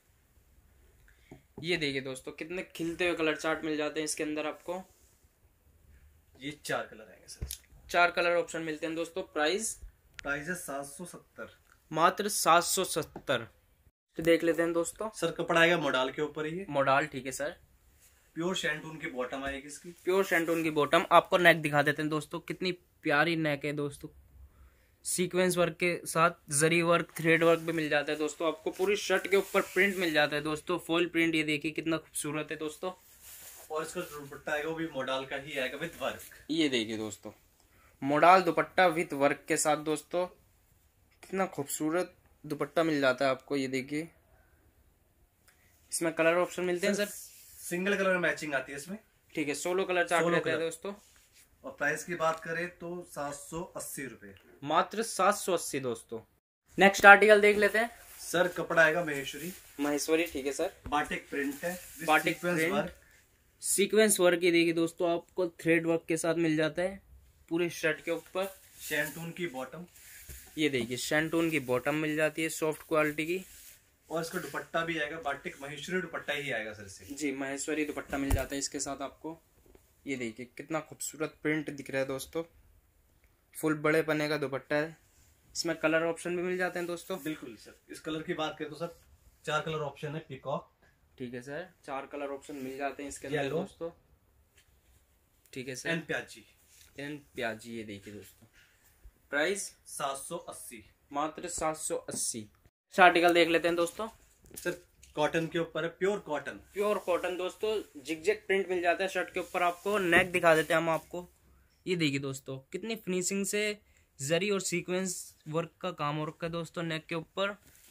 Speaker 1: ये देखिए दोस्तों, कितने खिलते हुए कलर चार्ट मिल जाते हैं इसके अंदर आपको।
Speaker 2: ये चार कलर आएंगे सर।
Speaker 1: चार कलर ऑप्शन मिलते हैं दोस्तों। प्राइस
Speaker 2: प्राइस है सात सौ सत्तर।
Speaker 1: मात्र सात सौ सत्तर। देख लेते हैं दोस्तों।
Speaker 2: सर कपड़ा आएगा मोडाल के ऊपर ही।
Speaker 1: मोडाल। ठीक है सर।
Speaker 2: प्योर शैंटून की बॉटम आएगी इसकी।
Speaker 1: प्योर शैंटून की बॉटम। आपको नेक दिखा देते हैं दोस्तों, कितनी प्यारी नेक है दोस्तों। सीक्वेंस वर्क के साथ जरी वर्क, थ्रेड वर्क भी मिल जाता है दोस्तों आपको। पूरी शर्ट के ऊपर प्रिंट मिल जाता है दोस्तों, फॉल प्रिंट। ये देखिए कितना खूबसूरत है दोस्तों।
Speaker 2: और इसका दुपट्टा आएगा वो भी मोडाल का ही आएगा विद वर्क।
Speaker 1: ये देखिए दोस्तों, मोडाल दुपट्टा विद वर्क के साथ दोस्तों। कितना खूबसूरत दुपट्टा मिल जाता है आपको। ये देखिए, इसमें कलर ऑप्शन मिलते हैं सर।
Speaker 2: सिंगल कलर मैचिंग आती है इसमें। ठीक
Speaker 1: है, सोलो कलर चार्ट रहता है दोस्तों।
Speaker 2: और प्राइस की बात करें तो सात सौ अस्सी रुपए।
Speaker 1: मात्र सात सौ अस्सी दोस्तों। नेक्स्ट आर्टिकल देख लेते हैं।
Speaker 2: सर कपड़ा आएगा महेश्वरी।
Speaker 1: महेश्वरी ठीक है सर।
Speaker 2: बाटिक प्रिंट है,
Speaker 1: बाटिक प्रिंट, सीक्वेंस वर्क ये देखिए दोस्तों, आपको थ्रेड वर्क के साथ मिल जाता है पूरे शर्ट के ऊपर।
Speaker 2: शैंटून की बॉटम,
Speaker 1: ये देखिए शैंटून की बॉटम मिल जाती है सॉफ्ट क्वालिटी की।
Speaker 2: और इसका दुपट्टा भी आएगा बाटिक महेश्वरी दुपट्टा ही आएगा सर से।
Speaker 1: जी महेश्वरी दुपट्टा मिल जाता है इसके साथ आपको। ये देखिए कितना खूबसूरत प्रिंट दिख रहा है दोस्तों, फुल बड़े पने का दुपट्टा है। इसमें कलर ऑप्शन भी मिल जाते हैं दोस्तों।
Speaker 2: बिल्कुल सर। इस कलर की बात करें तो सर चार कलर ऑप्शन है, पीकॉक
Speaker 1: ठीक है सर, चार कलर ऑप्शन मिल जाते हैं इसके अंदर दोस्तों। ठीक है सर।
Speaker 2: एन प्याजी,
Speaker 1: एन प्याजी ये देखिए दोस्तों, प्राइस
Speaker 2: सात सौ अस्सी,
Speaker 1: मात्र सात सौ अस्सी। आर्टिकल देख लेते हैं दोस्तों।
Speaker 2: सर कॉटन के ऊपर है, प्योर कॉटन,
Speaker 1: प्योर कॉटन दोस्तों, जिगजैग प्रिंट मिल जाता है शर्ट के ऊपर आपको। नेक दिखा देते हैं हम आपको। ये देखिए दोस्तों कितनी फिनिशिंग से जरी और सीक्वेंस वर्क का काम हो रखा है दोस्तों नेक के ऊपर।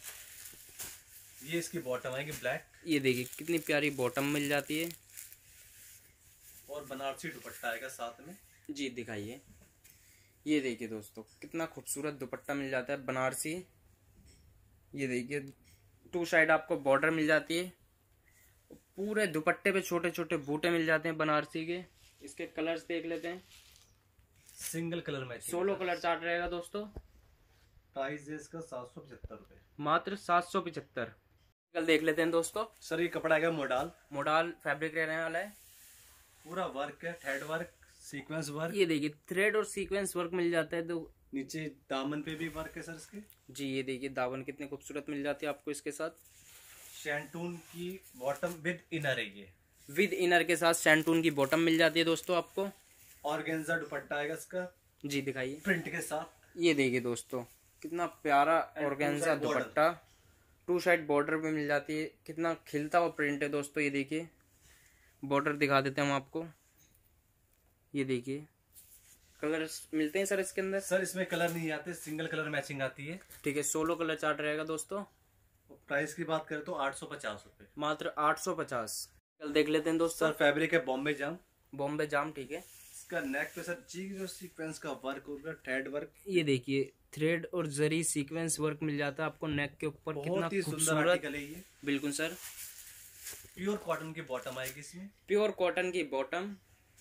Speaker 2: ये इसकी बॉटम आएगी ब्लैक।
Speaker 1: ये देखिए कितनी प्यारी बॉटम मिल जाती है।
Speaker 2: और बनारसी दुपट्टा आएगा साथ में।
Speaker 1: जी दिखाइए। ये देखिए दोस्तों कितना खूबसूरत दुपट्टा मिल जाता है बनारसी। ये देखिए टू साइड आपको बॉर्डर मिल जाती है, पूरे दुपट्टे पे छोटे छोटे बूटे मिल जाते हैं बनारसी के। इसके कलर्स देख लेते हैं।
Speaker 2: सिंगल कलर में
Speaker 1: सोलो कलर चार्ट रहेगा दोस्तों।
Speaker 2: प्राइस है इसका सात सौ पचहत्तर रुपए,
Speaker 1: मात्र सात सौ पचहत्तर। कल देख लेते हैं दोस्तों।
Speaker 2: सर ये कपड़ा आएगा मोडाल।
Speaker 1: मोडाल फैब्रिक रहने वाला है,
Speaker 2: पूरा वर्क है, थ्रेड वर्क, सीक्वेंस वर्क।
Speaker 1: ये देखिए थ्रेड और सीक्वेंस वर्क मिल जाता है। तो
Speaker 2: नीचे दामन पे भी वर्क है सर इसके।
Speaker 1: जी ये देखिए दामन कितनी खूबसूरत मिल जाती है आपको इसके साथ।
Speaker 2: शैंटून की बॉटम विद इनर है, ये
Speaker 1: विद इनर के साथ शैंटून की बॉटम मिल जाती है दोस्तों आपको।
Speaker 2: ऑर्गेन्जा दुपट्टा आएगा इसका।
Speaker 1: जी दिखाइए।
Speaker 2: प्रिंट के साथ।
Speaker 1: ये देखिए दोस्तों कितना प्यारा organza dupatta, two side border पे मिल जाती है। कितना खिलता हुआ प्रिंट है दोस्तों। ये देखिए बॉर्डर दिखा देते हैं हम आपको। ये देखिए कलर्स मिलते हैं सर इसके अंदर।
Speaker 2: सर इसमें कलर नहीं आते, सिंगल कलर मैचिंग आती है।
Speaker 1: ठीक है, सोलो कलर चार्ट रहेगा दोस्तों।
Speaker 2: प्राइस की बात करें तो आठ सौ पचास रुपए,
Speaker 1: मात्र आठ सौ पचास। कल देख लेते हैं दोस्तों।
Speaker 2: सर फैब्रिक है बॉम्बे जाम।
Speaker 1: बॉम्बे जाम ठीक है।
Speaker 2: इसका नेक पे सर जी जो सीक्वेंस का वर्क होगा, थ्रेड वर्क।
Speaker 1: ये देखिए थ्रेड और जरी सीक्वेंस वर्क मिल जाता है आपको नेक के ऊपर। कितना
Speaker 2: सुंदर आर्टिकल है ये।
Speaker 1: बिल्कुल सर।
Speaker 2: प्योर कॉटन की बॉटम आएगी इसमें।
Speaker 1: प्योर कॉटन की बॉटम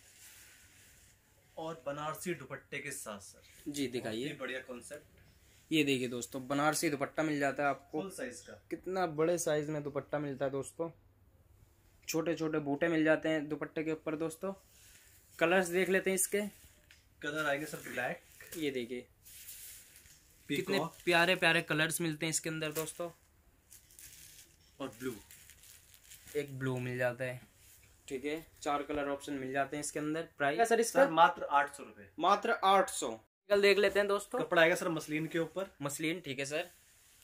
Speaker 2: और बनारसी दुपट्टे के साथ सर।
Speaker 1: जी दिखाइए।
Speaker 2: बढ़िया कॉन्सेप्ट।
Speaker 1: ये देखिए दोस्तों बनारसी दुपट्टा मिल जाता है आपको
Speaker 2: फुल साइज का।
Speaker 1: कितना बड़े साइज में दुपट्टा मिलता है दोस्तों। छोटे छोटे बूटे मिल जाते हैं दुपट्टे के ऊपर दोस्तों। कलर्स देख लेते हैं इसके।
Speaker 2: कलर आएंगे सर ब्लैक।
Speaker 1: ये देखिए कितने प्यारे प्यारे कलर्स मिलते हैं इसके अंदर दोस्तों।
Speaker 2: और ब्लू,
Speaker 1: एक ब्लू मिल जाता है। ठीक है, चार कलर ऑप्शन मिल जाते हैं इसके अंदर। प्राइस सर इसका
Speaker 2: सर मात्र आठ सौ रुपए,
Speaker 1: मात्र आठ सौ। कल देख लेते हैं दोस्तों।
Speaker 2: कपड़ा आएगा सर मसलिन के ऊपर।
Speaker 1: मसलिन ठीक है सर।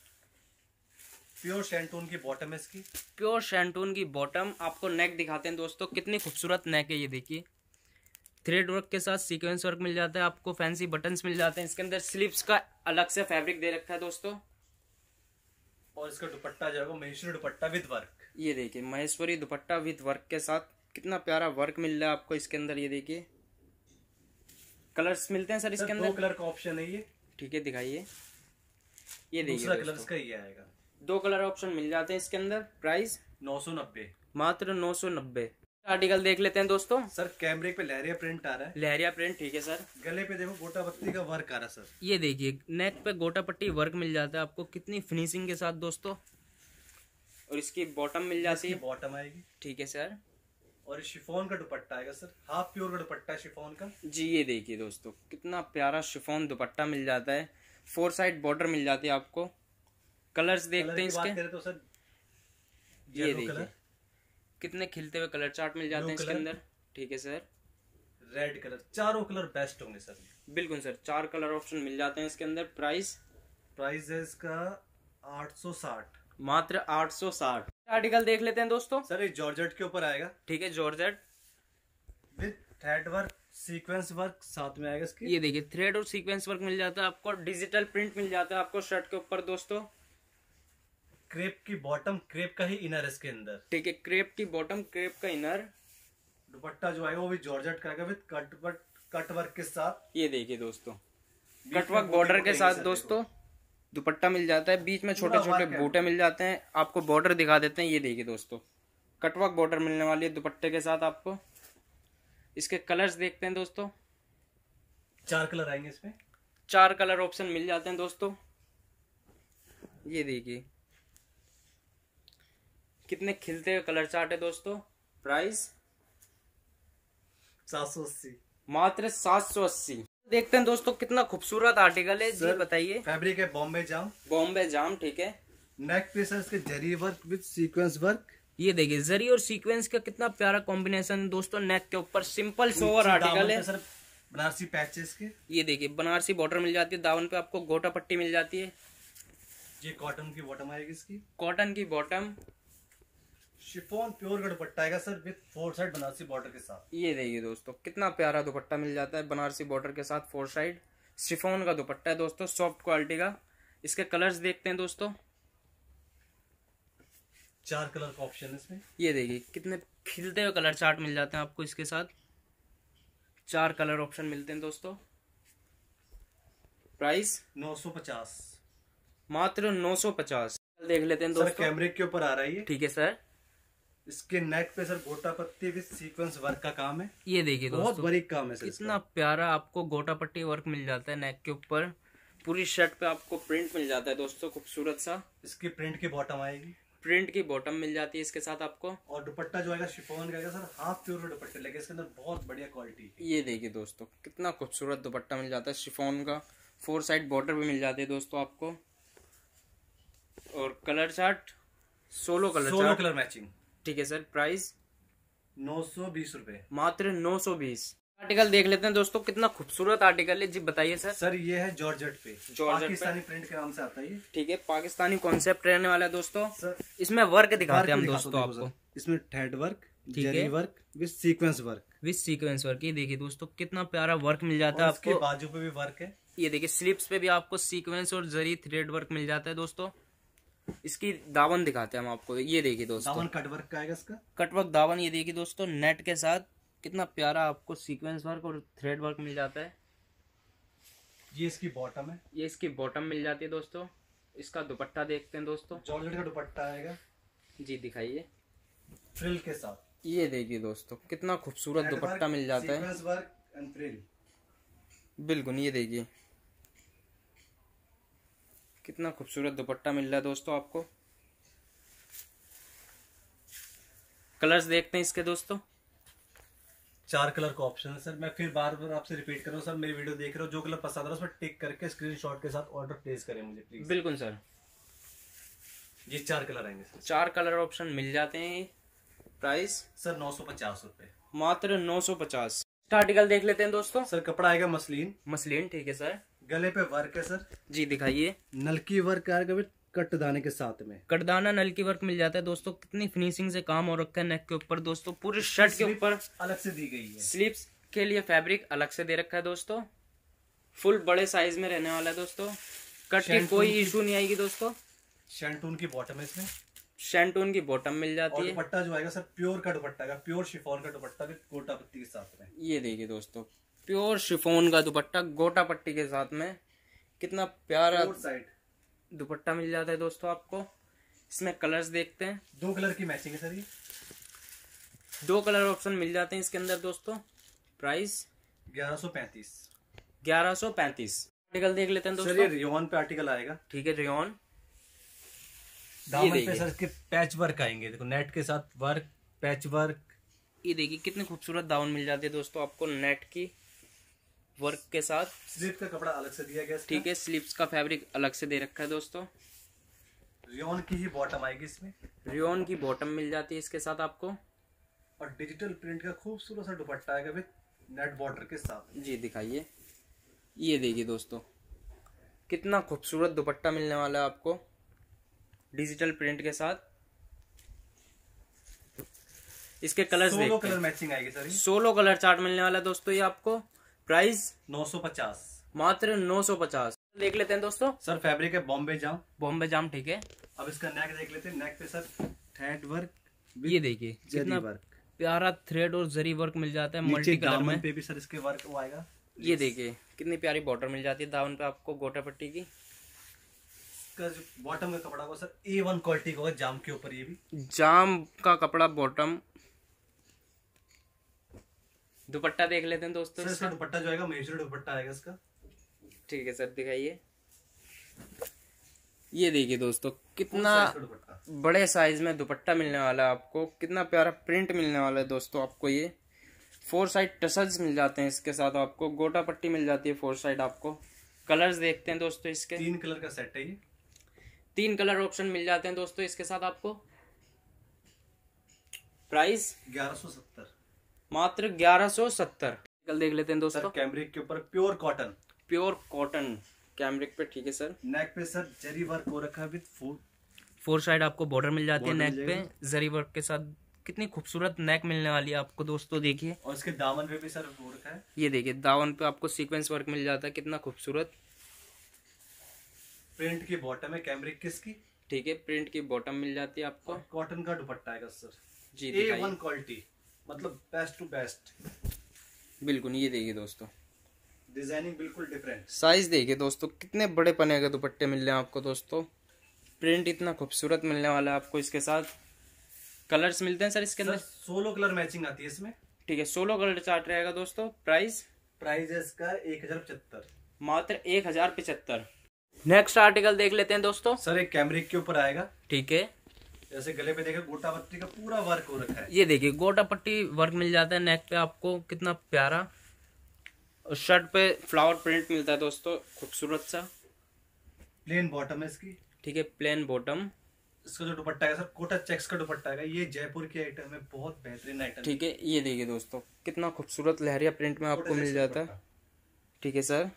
Speaker 2: प्योर शैंटून की बॉटम है इसकी।
Speaker 1: प्योर शैंटून की बॉटम। आपको नेक दिखाते हैं दोस्तों, कितनी खूबसूरत नेक है। ये देखिए थ्रेड वर्क के साथ सीक्वेंस वर्क मिल जाता है आपको। फैंसी बटन्स मिल जाते हैं इसके अंदर। स्लीव्स का अलग से फैब्रिक दे रखा है दोस्तों।
Speaker 2: और इसका दुपट्टा जाएगा महेश्वरी दुपट्टा विद वर्क।
Speaker 1: ये देखिए महेश्वरी दुपट्टा विद वर्क के साथ कितना प्यारा वर्क मिल रहा है आपको इसके अंदर। ये देखिए कलर्स मिलते हैं सर इसके अंदर।
Speaker 2: दो कलर का ऑप्शन है ये।
Speaker 1: ठीक है दिखाइए। ये देखिए
Speaker 2: दूसरा कलर इसका ये आएगा।
Speaker 1: दो कलर ऑप्शन मिल जाते हैं इसके अंदर। प्राइस
Speaker 2: नौ सौ नब्बे,
Speaker 1: मात्र नौ सौ नब्बे। आर्टिकल देख लेते हैं दोस्तों।
Speaker 2: सर कैमरे पे लहरिया प्रिंट आ रहा है।
Speaker 1: लहरिया प्रिंट ठीक है सर।
Speaker 2: गले पे देखो गोटा पत्ती का वर्क आ रहा है सर।
Speaker 1: ये देखिए नेक पे गोटा पट्टी वर्क मिल जाता है आपको कितनी फिनिशिंग के साथ दोस्तों। और इसकी बॉटम मिल जाती है।
Speaker 2: बॉटम आएगी
Speaker 1: ठीक है सर।
Speaker 2: और शिफॉन का दुपट्टा आएगा सर। हाफ प्योर का दुपट्टा शिफॉन का। जी
Speaker 1: ये देखिए दोस्तों कितना प्यारा शिफॉन दुपट्टा मिल जाता है। फोर साइड बॉर्डर मिल जाती है आपको। कलर्स देखते हैं इसके।
Speaker 2: तो सर
Speaker 1: ये देखिए कितने खिलते हुए कलर चार्ट मिल जाते हैं इसके अंदर। ठीक है सर।
Speaker 2: रेड कलर, चारों कलर बेस्ट होंगे सर।
Speaker 1: बिल्कुल सर, चार कलर ऑप्शन मिल जाते हैं इसके अंदर। प्राइस
Speaker 2: प्राइस है इसका आठ सौ साठ,
Speaker 1: मात्र आठ सौ साठ। आर्टिकल देख लेते हैं दोस्तों।
Speaker 2: सर ये जॉर्जेट के ऊपर आएगा।
Speaker 1: ठीक है, georgette
Speaker 2: with thread work, sequence work साथ में आएगा इसकी।
Speaker 1: ये देखिए थ्रेड और सीक्वेंस वर्क मिल जाता है आपको। डिजिटल प्रिंट मिल जाता है आपको शर्ट के ऊपर दोस्तों।
Speaker 2: क्रेप की बॉटम, क्रेप का ही इनर इसके अंदर।
Speaker 1: ठीक है, क्रेप की बॉटम, क्रेप का इनर।
Speaker 2: दुपट्टा जो आएगा वो भी जॉर्जेट का आएगा विद कट कट वर्क के साथ।
Speaker 1: ये देखिए दोस्तों कटवर्क बॉर्डर के साथ दोस्तों। दुपट्टा मिल जाता है, बीच में छोटे छोटे बूटे मिल जाते हैं। आपको बॉर्डर दिखा देते हैं, ये देखिए दोस्तों, कटवर्क बॉर्डर मिलने वाली है दुपट्टे के साथ आपको। इसके कलर्स देखते हैं दोस्तों,
Speaker 2: चार कलर आएंगे इसमें,
Speaker 1: चार कलर ऑप्शन मिल जाते हैं दोस्तों। ये देखिए कितने खिलते हुए कलर चार्ट है दोस्तों। प्राइस
Speaker 2: सात सौ अस्सी,
Speaker 1: मात्र सात सौ अस्सी। देखते हैं दोस्तों कितना खूबसूरत आर्टिकल है जी, बताइए।
Speaker 2: फैब्रिक है बॉम्बे जाम,
Speaker 1: बॉम्बे जाम, ठीक है।
Speaker 2: नेक पे सर इसके zari work with sequence work.
Speaker 1: ये देखिए जरी और सीक्वेंस का कितना प्यारा कॉम्बिनेशन दोस्तों। नेक के ऊपर सिंपल सोवर आर्टिकल है
Speaker 2: सर, बनारसी पैचेस के।
Speaker 1: ये देखिए बनारसी बॉर्डर मिल जाती है, दावन पे आपको गोटा पट्टी मिल जाती है।
Speaker 2: ये कॉटन की बॉटम आएगी इसकी,
Speaker 1: कॉटन की बॉटम,
Speaker 2: शिफॉन प्योर का दुपट्टा आएगा sir with four side Banarasi border के साथ।
Speaker 1: ये देखिए दोस्तों कितना प्यारा दुपट्टा मिल जाता है बनारसी बॉर्डर के साथ, फोर साइड शिफॉन का दुपट्टा है दोस्तों, सॉफ्ट क्वालिटी का। इसके कलर्स देखते हैं दोस्तों,
Speaker 2: चार कलर का ऑप्शन है इसमें।
Speaker 1: ये देखिए कितने खिलते हुए कलर चार्ट मिल जाते हैं आपको इसके साथ, चार कलर ऑप्शन मिलते हैं दोस्तों। प्राइस
Speaker 2: नौ सौ पचास,
Speaker 1: मात्र नौ सौ पचास। देख लेते हैं दोस्तों,
Speaker 2: कैमरे के ऊपर आ रहा है,
Speaker 1: ठीक है सर।
Speaker 2: इसके नेक पे सर गोटा पट्टी विद सीक्वेंस वर्क का काम है।
Speaker 1: ये देखिए दोस्तों
Speaker 2: बहुत बारीक काम है सर,
Speaker 1: कितना प्यारा आपको गोटा पट्टी वर्क मिल जाता है नेक के ऊपर। पूरी शर्ट पे आपको प्रिंट मिल जाता है दोस्तों, खूबसूरत सा।
Speaker 2: इसकी प्रिंट की बॉटम आएगी,
Speaker 1: प्रिंट की बॉटम मिल जाती है इसके साथ आपको।
Speaker 2: और दुपट्टा जो आएगा शिफॉन का आएगा सर, हाफ प्योर दुपट्टे लगे इसके अंदर, बहुत बढ़िया क्वालिटी।
Speaker 1: ये देखिए दोस्तों कितना खूबसूरत दुपट्टा मिल जाता है शिफॉन का, फोर साइड बॉर्डर भी मिल जाती है दोस्तों आपको। और colour chart solo colour
Speaker 2: solo colour matching,
Speaker 1: ठीक है सर। प्राइस
Speaker 2: नौ सौ बीस रूपए,
Speaker 1: मात्र नौ सौ बीस। आर्टिकल देख लेते हैं दोस्तों, कितना खूबसूरत आर्टिकल है जी, बताइए सर।
Speaker 2: सर ये है जॉर्जेट पे,
Speaker 1: जॉर्जेट
Speaker 2: पाकिस्तानी प्रिंट के नाम से आता है ये,
Speaker 1: ठीक है। पाकिस्तानी कॉन्सेप्ट रहने वाला है दोस्तों
Speaker 2: सर।
Speaker 1: इसमें वर्क दिखाते हैं हम दोस्तों आपको,
Speaker 2: इसमें थ्रेड वर्क,
Speaker 1: ठीक
Speaker 2: zari work with sequence work,
Speaker 1: with sequence work. ये देखिए दोस्तों कितना प्यारा वर्क मिल जाता है आपको।
Speaker 2: बाजू पे भी वर्क है,
Speaker 1: ये देखिए स्लीव्स पे भी आपको सीक्वेंस और जरी थ्रेड वर्क मिल जाता है दोस्तों। इसकी दावन दिखाते हैं हम आपको, ये देखिए दोस्तों,
Speaker 2: दावन कट वर्क का आएगा इसका,
Speaker 1: कट वर्क दावन। ये देखिए दोस्तों नेट के साथ कितना प्यारा आपको सीक्वेंस वर्क और थ्रेड वर्क मिल जाता है।
Speaker 2: ये इसकी बॉटम है,
Speaker 1: ये इसकी बॉटम मिल जाती है दोस्तों। इसका दुपट्टा देखते हैं दोस्तों,
Speaker 2: जॉर्जेट का दुपट्टा आएगा
Speaker 1: जी, दिखाइए।
Speaker 2: फ्रिल के साथ,
Speaker 1: ये देखिए दोस्तों कितना खूबसूरत दुपट्टा मिल जाता है,
Speaker 2: सीक्वेंस वर्क एंड फ्रिल।
Speaker 1: बिल्कुल, ये देखिए कितना खूबसूरत दुपट्टा मिल रहा है दोस्तों आपको। कलर्स देखते हैं इसके दोस्तों,
Speaker 2: चार कलर का ऑप्शन है सर। मैं फिर बार बार आपसे रिपीट कर रहा हूँ सर, मेरी वीडियो देख रहे हो, जो कलर पसंद आ रहा है उसमें टिक करके स्क्रीनशॉट के साथ ऑर्डर प्लेस करें मुझे प्लीज।
Speaker 1: बिल्कुल सर।
Speaker 2: ये चार कलर आएंगे सर,
Speaker 1: चार कलर ऑप्शन मिल जाते हैं। प्राइस
Speaker 2: सर नौ सौ पचास रूपए,
Speaker 1: मात्र नौ सौ पचास। आर्टिकल देख लेते हैं दोस्तों,
Speaker 2: सर कपड़ा आएगा मसलिन,
Speaker 1: मसलिन, ठीक है सर।
Speaker 2: गले पे वर्क है सर
Speaker 1: जी, दिखाइए।
Speaker 2: नलकी वर्क आएगा विद कटदाने के साथ में,
Speaker 1: कटदाना नलकी वर्क मिल जाता है दोस्तों। कितनी फिनिशिंग से काम हो रखा है नेक के ऊपर दोस्तों, पूरी शर्ट के ऊपर
Speaker 2: अलग से दी गई है।
Speaker 1: स्लीव्स के लिए फैब्रिक अलग से दे रखा है दोस्तों, फुल बड़े साइज में रहने वाला है दोस्तों। कट की कोई इशू नहीं आएगी दोस्तों।
Speaker 2: शैंटून की बॉटम है इसमें,
Speaker 1: शैंटून की बॉटम मिल जाती है।
Speaker 2: दुपट्टा जो आएगा सर प्योर का दुपट्टा का, प्योर शिफॉन का दुपट्टा विद गोटा पट्टी के साथ में।
Speaker 1: ये देखिए दोस्तों प्योर शिफॉन का दुपट्टा गोटा पट्टी के साथ में, कितना प्यारा
Speaker 2: साइड
Speaker 1: दुपट्टा मिल जाता है दोस्तों आपको। इसमें कलर्स देखते हैं,
Speaker 2: दो कलर की मैचिंग है सर, ये
Speaker 1: दो कलर ऑप्शन मिल जाते हैं इसके अंदर दोस्तों। प्राइस
Speaker 2: ग्यारह सौ पैंतीस,
Speaker 1: ग्यारह सौ पैंतीस। आर्टिकल देख लेते हैं दोस्तों,
Speaker 2: सर ये रियोन पे आर्टिकल आएगा,
Speaker 1: ठीक है। रियोन
Speaker 2: दामन पे सर इसके पैच वर्क आएंगे, देखो नेट के साथ वर्क, पैच वर्क।
Speaker 1: ये देखिए कितनी खूबसूरत दावन मिल जाती है दोस्तों आपको नेट की वर्क के साथ।
Speaker 2: स्लीव का कपड़ा अलग से दिया गया,
Speaker 1: ठीक है। स्लीव्स का फैब्रिक अलग से दे रखा है दोस्तों।
Speaker 2: रियोन की ही बॉटम आएगी इसमें,
Speaker 1: रियोन की बॉटम मिल जाती है इसके साथ आपको।
Speaker 2: और डिजिटल प्रिंट का खूबसूरत सा दुपट्टा आएगा विद नेट बॉर्डर के साथ।
Speaker 1: जी, दिखाइए। ये देखिए दोस्तों कितना खूबसूरत दुपट्टा मिलने वाला है आपको डिजिटल प्रिंट के साथ। इसके कलर्स
Speaker 2: सोलो कलर मैचिंग आएगी सर,
Speaker 1: सोलो कलर चार्ट मिलने वाला है दोस्तों ये आपको। प्राइस
Speaker 2: नौ सौ पचास,
Speaker 1: मात्र नौ सौ पचास। देख लेते हैं दोस्तों,
Speaker 2: सर फैब्रिक है बॉम्बे जाम,
Speaker 1: बॉम्बे जाम, ठीक है।
Speaker 2: अब इसका नेक देख लेते हैं, नेक पे सर थ्रेड वर्क,
Speaker 1: ये देखिए कितना
Speaker 2: वर्क,
Speaker 1: प्यारा थ्रेड और जरी वर्क मिल जाता है मल्टी कलर में।
Speaker 2: पे भी सर इसके वर्क वो आएगा।
Speaker 1: ये देखिए कितनी प्यारी बॉर्डर मिल जाती है दावन पे आपको गोटा पट्टी की।
Speaker 2: इसका जो बॉटम का कपड़ा होगा सर ए वन क्वालिटी का होगा, जाम के ऊपर, ये भी
Speaker 1: जाम का कपड़ा बॉटम। दुपट्टा देख लेते हैं दोस्तों।
Speaker 2: सर इसका दुपट्टा जो आएगा मेजर दुपट्टा आएगा इसका।
Speaker 1: ठीक है सर, दिखाइए। ये देखिए दोस्तों कितना बड़े साइज में दुपट्टा मिलने वाला है आपको, कितना प्यारा प्रिंट मिलने वाला है दोस्तों आपको। ये फोर साइड टसल्स मिल जाते हैं इसके साथ, आपको गोटा पट्टी मिल जाती है फोर साइड। आपको कलर्स देखते हैं दोस्तों इसके।
Speaker 2: तीन कलर का सेट है ये।
Speaker 1: तीन कलर ऑप्शन मिल जाते हैं दोस्तों इसके साथ आपको। प्राइस
Speaker 2: ग्यारह सौ सत्तर,
Speaker 1: मात्र ग्यारह सौ सत्तर। कल देख लेते हैं दोस्तों।
Speaker 2: कैमरिक के ऊपर pure cotton,
Speaker 1: pure cotton cambric पे। ठीक है सर।
Speaker 2: नेक पे सर जरी वर्क हो रखा है विद फोर
Speaker 1: फोर साइड आपको बॉर्डर मिल जाती है नेक पे जरी वर्क के साथ। कितनी खूबसूरत नेक मिलने वाली है आपको दोस्तों, देखिए।
Speaker 2: और इसके दामन पे भी सर हो रखा है।
Speaker 1: ये देखिए दामन पे आपको सीक्वेंस वर्क मिल जाता है, कितना खूबसूरत।
Speaker 2: प्रिंट की बॉटम है कैमरिक किसकी।
Speaker 1: ठीक है, प्रिंट की बॉटम मिल जाती है आपको।
Speaker 2: कॉटन का दुपट्टा आएगा sir
Speaker 1: ji,
Speaker 2: A one quality, मतलब बेस्ट टू बेस्ट।
Speaker 1: बिल्कुल, ये देखिए दोस्तों
Speaker 2: डिजाइनिंग बिल्कुल डिफरेंट।
Speaker 1: साइज देखिए दोस्तों, कितने बड़े पने के दुपट्टे मिल रहे हैं आपको दोस्तों। प्रिंट इतना खूबसूरत मिलने वाला है आपको इसके साथ। कलर्स मिलते हैं सर इसके अंदर।
Speaker 2: सोलो कलर मैचिंग आती है इसमें।
Speaker 1: ठीक है, सोलो कलर चार्ट रहेगा दोस्तों। प्राइस
Speaker 2: प्राइस है इसका एक हजार पचहत्तर,
Speaker 1: मात्र एक हजार पिछहत्तर। नेक्स्ट आर्टिकल देख लेते हैं दोस्तों।
Speaker 2: सर एक कैमरिक के ऊपर आएगा।
Speaker 1: ठीक है,
Speaker 2: जैसे गले पे देखिए गोटा पट्टी का पूरा वर्क हो रखा है।
Speaker 1: ये देखिए गोटा पट्टी वर्क मिल जाता है नेक पे आपको, कितना प्यारा। और शर्ट पे फ्लावर प्रिंट मिलता है दोस्तों, खूबसूरत सा।
Speaker 2: प्लेन बॉटम है इसकी।
Speaker 1: ठीक है, प्लेन बॉटम।
Speaker 2: इसका जो दुपट्टा है सर कोटा चेक्स का दुपट्टा है। ये जयपुर की आइटम है, बहुत बेहतरीन आइटम।
Speaker 1: ठीक है, ये देखिए दोस्तों कितना खूबसूरत लहरिया प्रिंट में आपको मिल जाता है। ठीक है सर,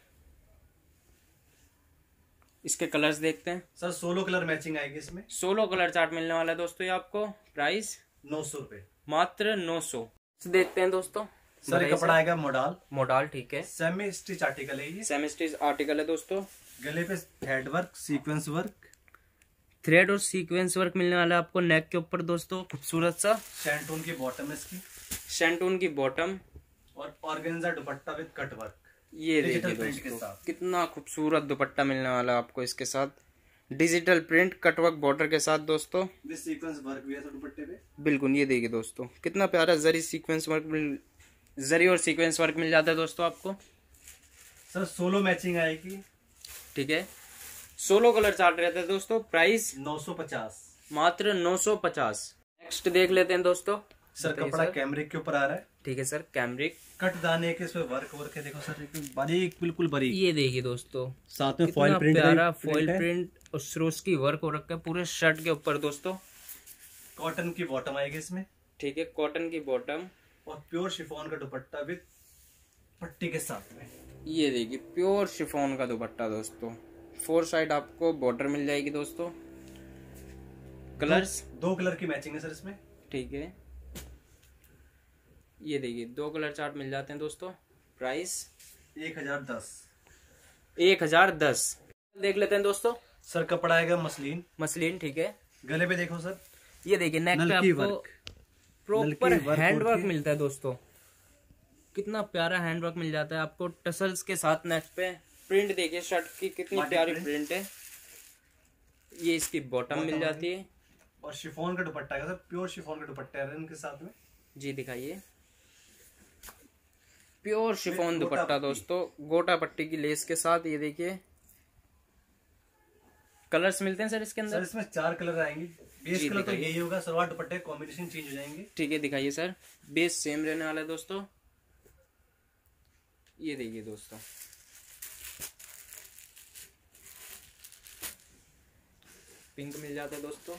Speaker 1: इसके कलर्स देखते हैं।
Speaker 2: सर सोलो कलर मैचिंग आएगी इसमें।
Speaker 1: सोलो कलर चार्ट मिलने वाला है दोस्तों ये आपको। प्राइस
Speaker 2: नौ सौ रुपए,
Speaker 1: मात्र नौ सौ। देखते हैं दोस्तों।
Speaker 2: सर ये कपड़ा आएगा मोडाल।
Speaker 1: मोडाल, ठीक है।
Speaker 2: सेमी स्टिच आर्टिकल है ये।
Speaker 1: सेमी स्टिच आर्टिकल है दोस्तों।
Speaker 2: गले पे thread work, sequence work,
Speaker 1: thread और सीक्वेंस वर्क मिलने वाला है आपको नेक के ऊपर दोस्तों, खूबसूरत सा।
Speaker 2: शैंटून की बॉटम है इसकी।
Speaker 1: शैंटून की बॉटम
Speaker 2: और organza dupatta with cut work.
Speaker 1: ये देखिए दोस्तों कितना खूबसूरत दुपट्टा मिलने वाला है आपको इसके साथ। डिजिटल प्रिंट कटवर्क बॉर्डर के साथ दोस्तों।
Speaker 2: विद सीक्वेंस वर्क भी है दुपट्टे पे।
Speaker 1: बिल्कुल, ये देखिए दोस्तों कितना प्यारा जरी सीक्वेंस वर्क मिल जरी और सीक्वेंस वर्क मिल जाता है दोस्तों आपको।
Speaker 2: सर सोलो मैचिंग आएगी।
Speaker 1: ठीक है, सोलो कलर चार्ट रहता है दोस्तों। प्राइस
Speaker 2: नौ सौ पचास,
Speaker 1: मात्र नौ सौ पचास। नेक्स्ट देख लेते हैं दोस्तों।
Speaker 2: सर कपड़ा कैमरिक के ऊपर आ रहा है।
Speaker 1: ठीक है सर, कैमरिक।
Speaker 2: कट दाने के इसमें वर्क वर्क है, देखो सर बारीक, बिल्कुल बारीक।
Speaker 1: ये देखिए दोस्तों
Speaker 2: साथ में फॉइल प्रिंट,
Speaker 1: प्यारा फॉइल प्रिंट और सरोस्की वर्क हो रखा है पूरे शर्ट के ऊपर दोस्तों।
Speaker 2: कॉटन की बॉटम आएगी इसमें।
Speaker 1: ठीक है, कॉटन की बॉटम
Speaker 2: और प्योर शिफॉन का दुपट्टा विद पट्टी के साथ में।
Speaker 1: ये देखिए प्योर शिफॉन का दुपट्टा दोस्तों। फोर साइड आपको बॉर्डर मिल जाएगी दोस्तों। कलर्स
Speaker 2: दो, दो कलर की मैचिंग है सर इसमें।
Speaker 1: ठीक है, ये देखिए दो कलर चार्ट मिल जाते हैं दोस्तों। प्राइस
Speaker 2: एक हजार दस,
Speaker 1: एक हजार दस। देख लेते हैं दोस्तों।
Speaker 2: सर कपड़ा आएगा मसलिन।
Speaker 1: मसलिन, ठीक है।
Speaker 2: गले पे देखो सर,
Speaker 1: ये देखिए नेक पे आपको प्रॉपर हैंड वर्क मिलता है दोस्तों। कितना प्यारा हैंड वर्क मिल जाता है आपको टसल्स के साथ नेक पे। प्रिंट देखिए शर्ट की कितनी प्यारी प्रिंट है। ये इसकी बॉटम मिल जाती है।
Speaker 2: और शिफॉन का दुपट्टा है सर, प्योर शिफॉन का दुपट्टा है इनके साथ में।
Speaker 1: जी दिखाइए, प्योर शिफॉन दुपट्टा दोस्तों, गोटा पट्टी की लेस के साथ। ये देखिए कलर्स मिलते हैं सर इसके अंदर।
Speaker 2: सर इसमें चार कलर आएंगे। बेस कलर तो यही होगा, सलवार दुपट्टे कॉम्बिनेशन चेंज हो जाएंगे।
Speaker 1: ठीक है, दिखाइए सर। बेस सेम रहने वाला है दोस्तों। ये देखिए दोस्तों पिंक मिल जाता है दोस्तों।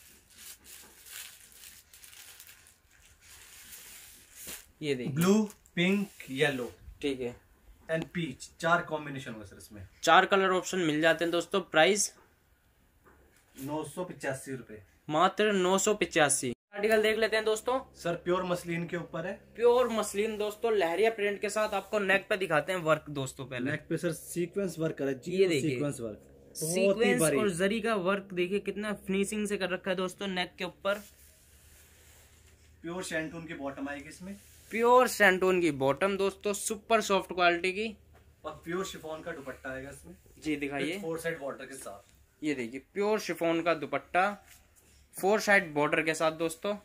Speaker 1: ये देखिए
Speaker 2: ब्लू, पिंक, येलो,
Speaker 1: ठीक है,
Speaker 2: एंड पीच, चार कॉम्बिनेशन होगा सर इसमें।
Speaker 1: चार कलर ऑप्शन मिल जाते हैं दोस्तों। प्राइस
Speaker 2: नौ सौ पिचासी रुपए,
Speaker 1: मात्र नौ सौ पिचासी। आर्टिकल देख लेते हैं दोस्तों।
Speaker 2: सर प्योर मसलिन के ऊपर है।
Speaker 1: प्योर मसलिन दोस्तों, लहरिया प्रिंट के साथ। आपको नेक पे दिखाते हैं वर्क दोस्तों। पहले
Speaker 2: नेक पे सर सीक्वेंस वर्क है।
Speaker 1: ये देखिए
Speaker 2: सीक्वेंस वर्क,
Speaker 1: सीक्वेंस और जरी का वर्क देखिए कितना फिनिशिंग से कर रखा है दोस्तों नेक के ऊपर।
Speaker 2: प्योर शैंटून की बॉटम आएगी इसमें।
Speaker 1: प्योर शैंटून की बॉटम दोस्तों, सुपर सॉफ्ट क्वालिटी की।
Speaker 2: और प्योर शिफॉन का दुपट्टा आएगा इसमें।
Speaker 1: जी दिखाइए,
Speaker 2: फोर साइड बॉर्डर के साथ।
Speaker 1: ये देखिए प्योर शिफॉन का दुपट्टा फोर साइड बॉर्डर के साथ दोस्तों।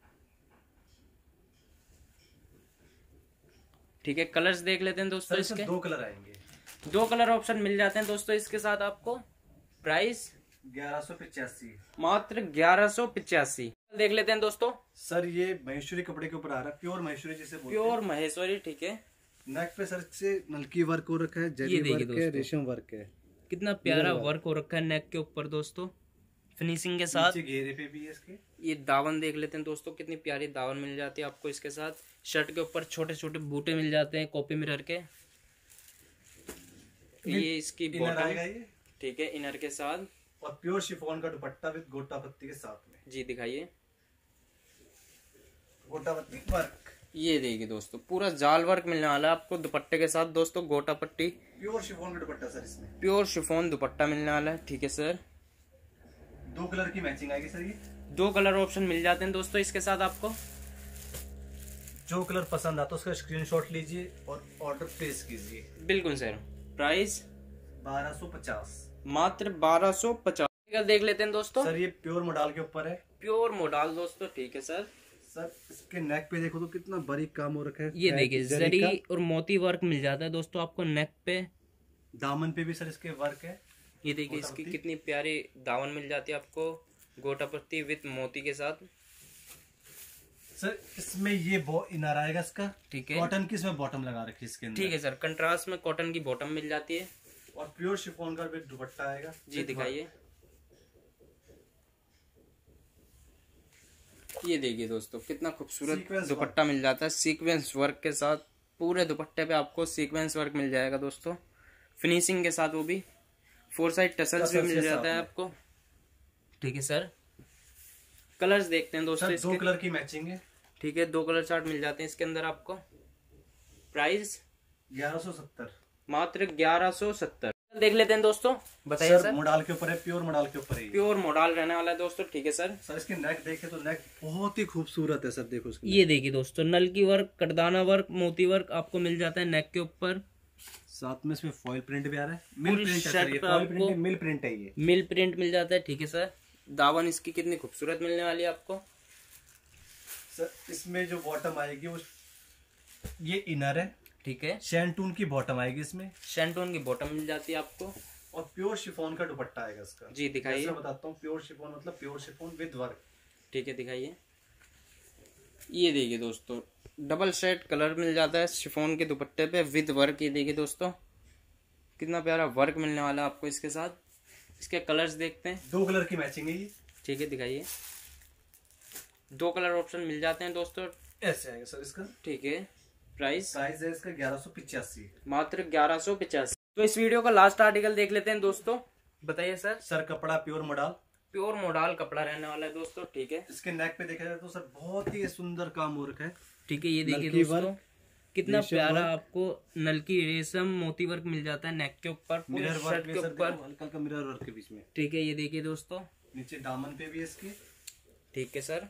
Speaker 1: ठीक है, कलर्स देख लेते हैं दोस्तों। इसके
Speaker 2: दो कलर आएंगे,
Speaker 1: दो कलर ऑप्शन मिल जाते हैं दोस्तों इसके साथ आपको। प्राइस
Speaker 2: ग्यारह सौ पिचासी,
Speaker 1: मात्र ग्यारह सौ पिचासी। देख लेते हैं दोस्तों।
Speaker 2: सर ये महेश्वरी कपड़े के ऊपर आ रहा है, प्योर महेश्वरी जिसे बोलते हैं।
Speaker 1: प्योर महेश्वरी। ठीक है,
Speaker 2: नेक पे सर से नलकी वर्क हो रखा है, जरी वर्क है, रेशम वर्क है।
Speaker 1: कितना प्यारा वर्क हो रखा है नेक के ऊपर दोस्तों, फिनिशिंग के साथ।
Speaker 2: घेरे पे भी है इसके।
Speaker 1: ये दावन देख लेते हैं दोस्तों, कितनी प्यारी दावन मिल जाती है आपको इसके साथ। शर्ट के ऊपर छोटे छोटे बूटे मिल जाते हैं कॉपी मिरर के। ये इसकी बॉटम आएगा ये। ठीक है, इनर के साथ
Speaker 2: और प्योर शिफॉन का दुपट्टा विद गोटा पत्ती के साथ में।
Speaker 1: जी दिखाइए,
Speaker 2: गोटा पत्ती वर्क।
Speaker 1: ये देखिए दोस्तों, पूरा जाल वर्क मिलने वाला है आपको दुपट्टे के साथ दोस्तों। गोटा पट्टी,
Speaker 2: प्योर शिफॉन का दुपट्टा सर इसमें।
Speaker 1: प्योर शिफॉन दुपट्टा मिलने वाला है। ठीक है सर,
Speaker 2: दो कलर की मैचिंग आएगी सर। ये
Speaker 1: दो कलर ऑप्शन मिल जाते हैं दोस्तों इसके साथ आपको।
Speaker 2: जो कलर पसंद आता है उसका स्क्रीनशॉट लीजिए और ऑर्डर प्लेस कीजिए।
Speaker 1: बिल्कुल सर। प्राइस
Speaker 2: बारह सौ पचास,
Speaker 1: मात्र बारह सौ पचास। देख लेते हैं दोस्तों।
Speaker 2: सर ये प्योर मोडाल के ऊपर है।
Speaker 1: प्योर मोडाल दोस्तों। ठीक है सर।
Speaker 2: सर इसके नेक पे देखो तो कितना बारीक काम हो रखा है।
Speaker 1: ये देखिए जरी और मोती वर्क मिल जाता है दोस्तों आपको नेक पे।
Speaker 2: दामन पे भी सर इसके वर्क है।
Speaker 1: ये देखिए इसकी कितनी प्यारी दामन मिल जाती है आपको, गोटा पत्ती विद मोती के साथ।
Speaker 2: सर इसमें ये इनर आएगा इसका।
Speaker 1: ठीक है,
Speaker 2: कॉटन की इसमें बॉटम लगा रखी है इसके अंदर।
Speaker 1: ठीक है सर, कंट्रास्ट में कॉटन की बॉटम मिल जाती है
Speaker 2: और प्योर शिफॉन का भी दुपट्टा आएगा।
Speaker 1: जी दिखाइए। ये देखिए दोस्तों, कितना खूबसूरत दुपट्टा मिल जाता है सीक्वेंस वर्क के साथ। पूरे दुपट्टे पे आपको सीक्वेंस वर्क मिल जाएगा दोस्तों, फिनिशिंग के साथ। वो भी फोर साइड टसल्स भी मिल जाता है आपको। ठीक है सर, कलर्स देखते हैं दोस्तों इसके।
Speaker 2: दो कलर की मैचिंग है।
Speaker 1: ठीक है, दो कलर चार्ट मिल जाते हैं इसके अंदर आपको। प्राइस
Speaker 2: ग्यारह सौ सत्तर,
Speaker 1: मात्र ग्यारह सौ सत्तर। देख लेते हैं दोस्तों, बताइए सर।
Speaker 2: मोडाल के ऊपर है, प्योर मोडाल के ऊपर है।
Speaker 1: प्योर मोडाल रहने वाला है दोस्तों। ठीक है सर।
Speaker 2: सर इसके नेक देखे तो नेक बहुत ही खूबसूरत है सर, देखो इसकी।
Speaker 1: ये देखिए दोस्तों, नलकी वर्क, कटदाना वर्क, मोती वर्क आपको मिल जाता है नेक के ऊपर।
Speaker 2: साथ में इसमें फॉइल प्रिंट भी आ रहा है। मिल प्रिंट
Speaker 1: शर्ट पे आपको
Speaker 2: मिल प्रिंट है ये।
Speaker 1: मिल प्रिंट मिल जाता है। ठीक है सर। दावन इसकी कितनी खूबसूरत मिलने वाली है आपको।
Speaker 2: सर इसमें जो बॉटम आएगी वो ये इनर है।
Speaker 1: ठीक है,
Speaker 2: शैंटून की बॉटम आएगी इसमें।
Speaker 1: शैंटून की बॉटम मिल जाती है आपको
Speaker 2: और प्योर शिफॉन का दुपट्टा आएगा इसका।
Speaker 1: जी दिखाइए।
Speaker 2: बताता हूँ, प्योर शिफॉन मतलब प्योर शिफॉन विद वर्क।
Speaker 1: ठीक है, दिखाइए। ये देखिए दोस्तों, डबल शेड कलर मिल जाता है शिफॉन के दुपट्टे पे विद वर्क। ये देखिए दोस्तों, कितना प्यारा वर्क मिलने वाला है आपको इसके साथ। इसके कलर्स देखते हैं।
Speaker 2: दो कलर की मैचिंग है ये।
Speaker 1: ठीक है, दिखाइए। दो कलर ऑप्शन मिल जाते हैं दोस्तों।
Speaker 2: ऐसे आएगा सर इसका।
Speaker 1: ठीक है, प्राइस
Speaker 2: प्राइस है इसका ग्यारह सौ पिचासी,
Speaker 1: मात्र ग्यारह सौ पिचासी। तो इस वीडियो का लास्ट आर्टिकल देख लेते हैं दोस्तों। बताइए सर।
Speaker 2: सर कपड़ा प्योर मोडाल।
Speaker 1: प्योर मोडाल कपड़ा रहने वाला है दोस्तों। ठीक है,
Speaker 2: इसके नेक पे देखा जाए तो सर बहुत ही सुंदर काम हो रखा है।
Speaker 1: ठीक है, ये देखिए दोस्तों, कितना प्यारा आपको नलकी रेशम मोती वर्क मिल जाता है नेक के ऊपर,
Speaker 2: मिरर वर्क
Speaker 1: के ऊपर
Speaker 2: हल्का हल्का मिरर वर्क के बीच में।
Speaker 1: ठीक है, ये देखिए दोस्तों,
Speaker 2: नीचे दामन पे भी है इसके।
Speaker 1: ठीक है सर।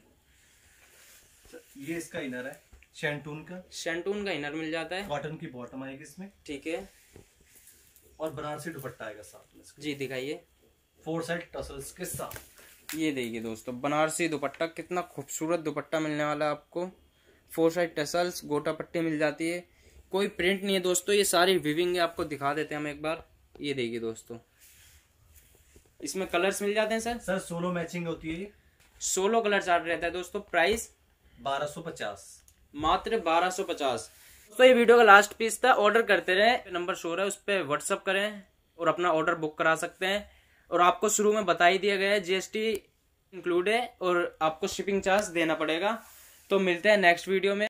Speaker 2: ये इसका इनर है शैंटून का।
Speaker 1: शैंटून का इनर मिल जाता है।
Speaker 2: कॉटन की बॉटम आएगी इसमें।
Speaker 1: ठीक है,
Speaker 2: और बनारसी दुपट्टा आएगा साथ में।
Speaker 1: जी दिखाइए।
Speaker 2: फोर साइड टसल्स के साथ।
Speaker 1: ये देखिए दोस्तों, बनारसी दुपट्टा, कितना खूबसूरत दुपट्टा मिलने वाला है आपको। फोर साइड टसल्स, गोटा पट्टी मिल जाती है, कोई प्रिंट नहीं है दोस्तों। ये सारी विविंग है, आपको दिखा देते हैं हम एक बार। ये देखिए दोस्तों, इसमें कलर्स मिल जाते हैं सर।
Speaker 2: सर सोलो मैचिंग होती है,
Speaker 1: सोलो कलर चार्ट रहता है दोस्तों। प्राइस
Speaker 2: बारह सौ पचास,
Speaker 1: मात्र बारह सौ पचास। तो ये वीडियो का लास्ट पीस था। ऑर्डर करते रहे, नंबर शो रहा है उस पर व्हाट्सअप करें और अपना ऑर्डर बुक करा सकते हैं। और आपको शुरू में बता ही दिया गया है जीएसटी इंक्लूड है और आपको शिपिंग चार्ज देना पड़ेगा। तो मिलते हैं नेक्स्ट वीडियो में।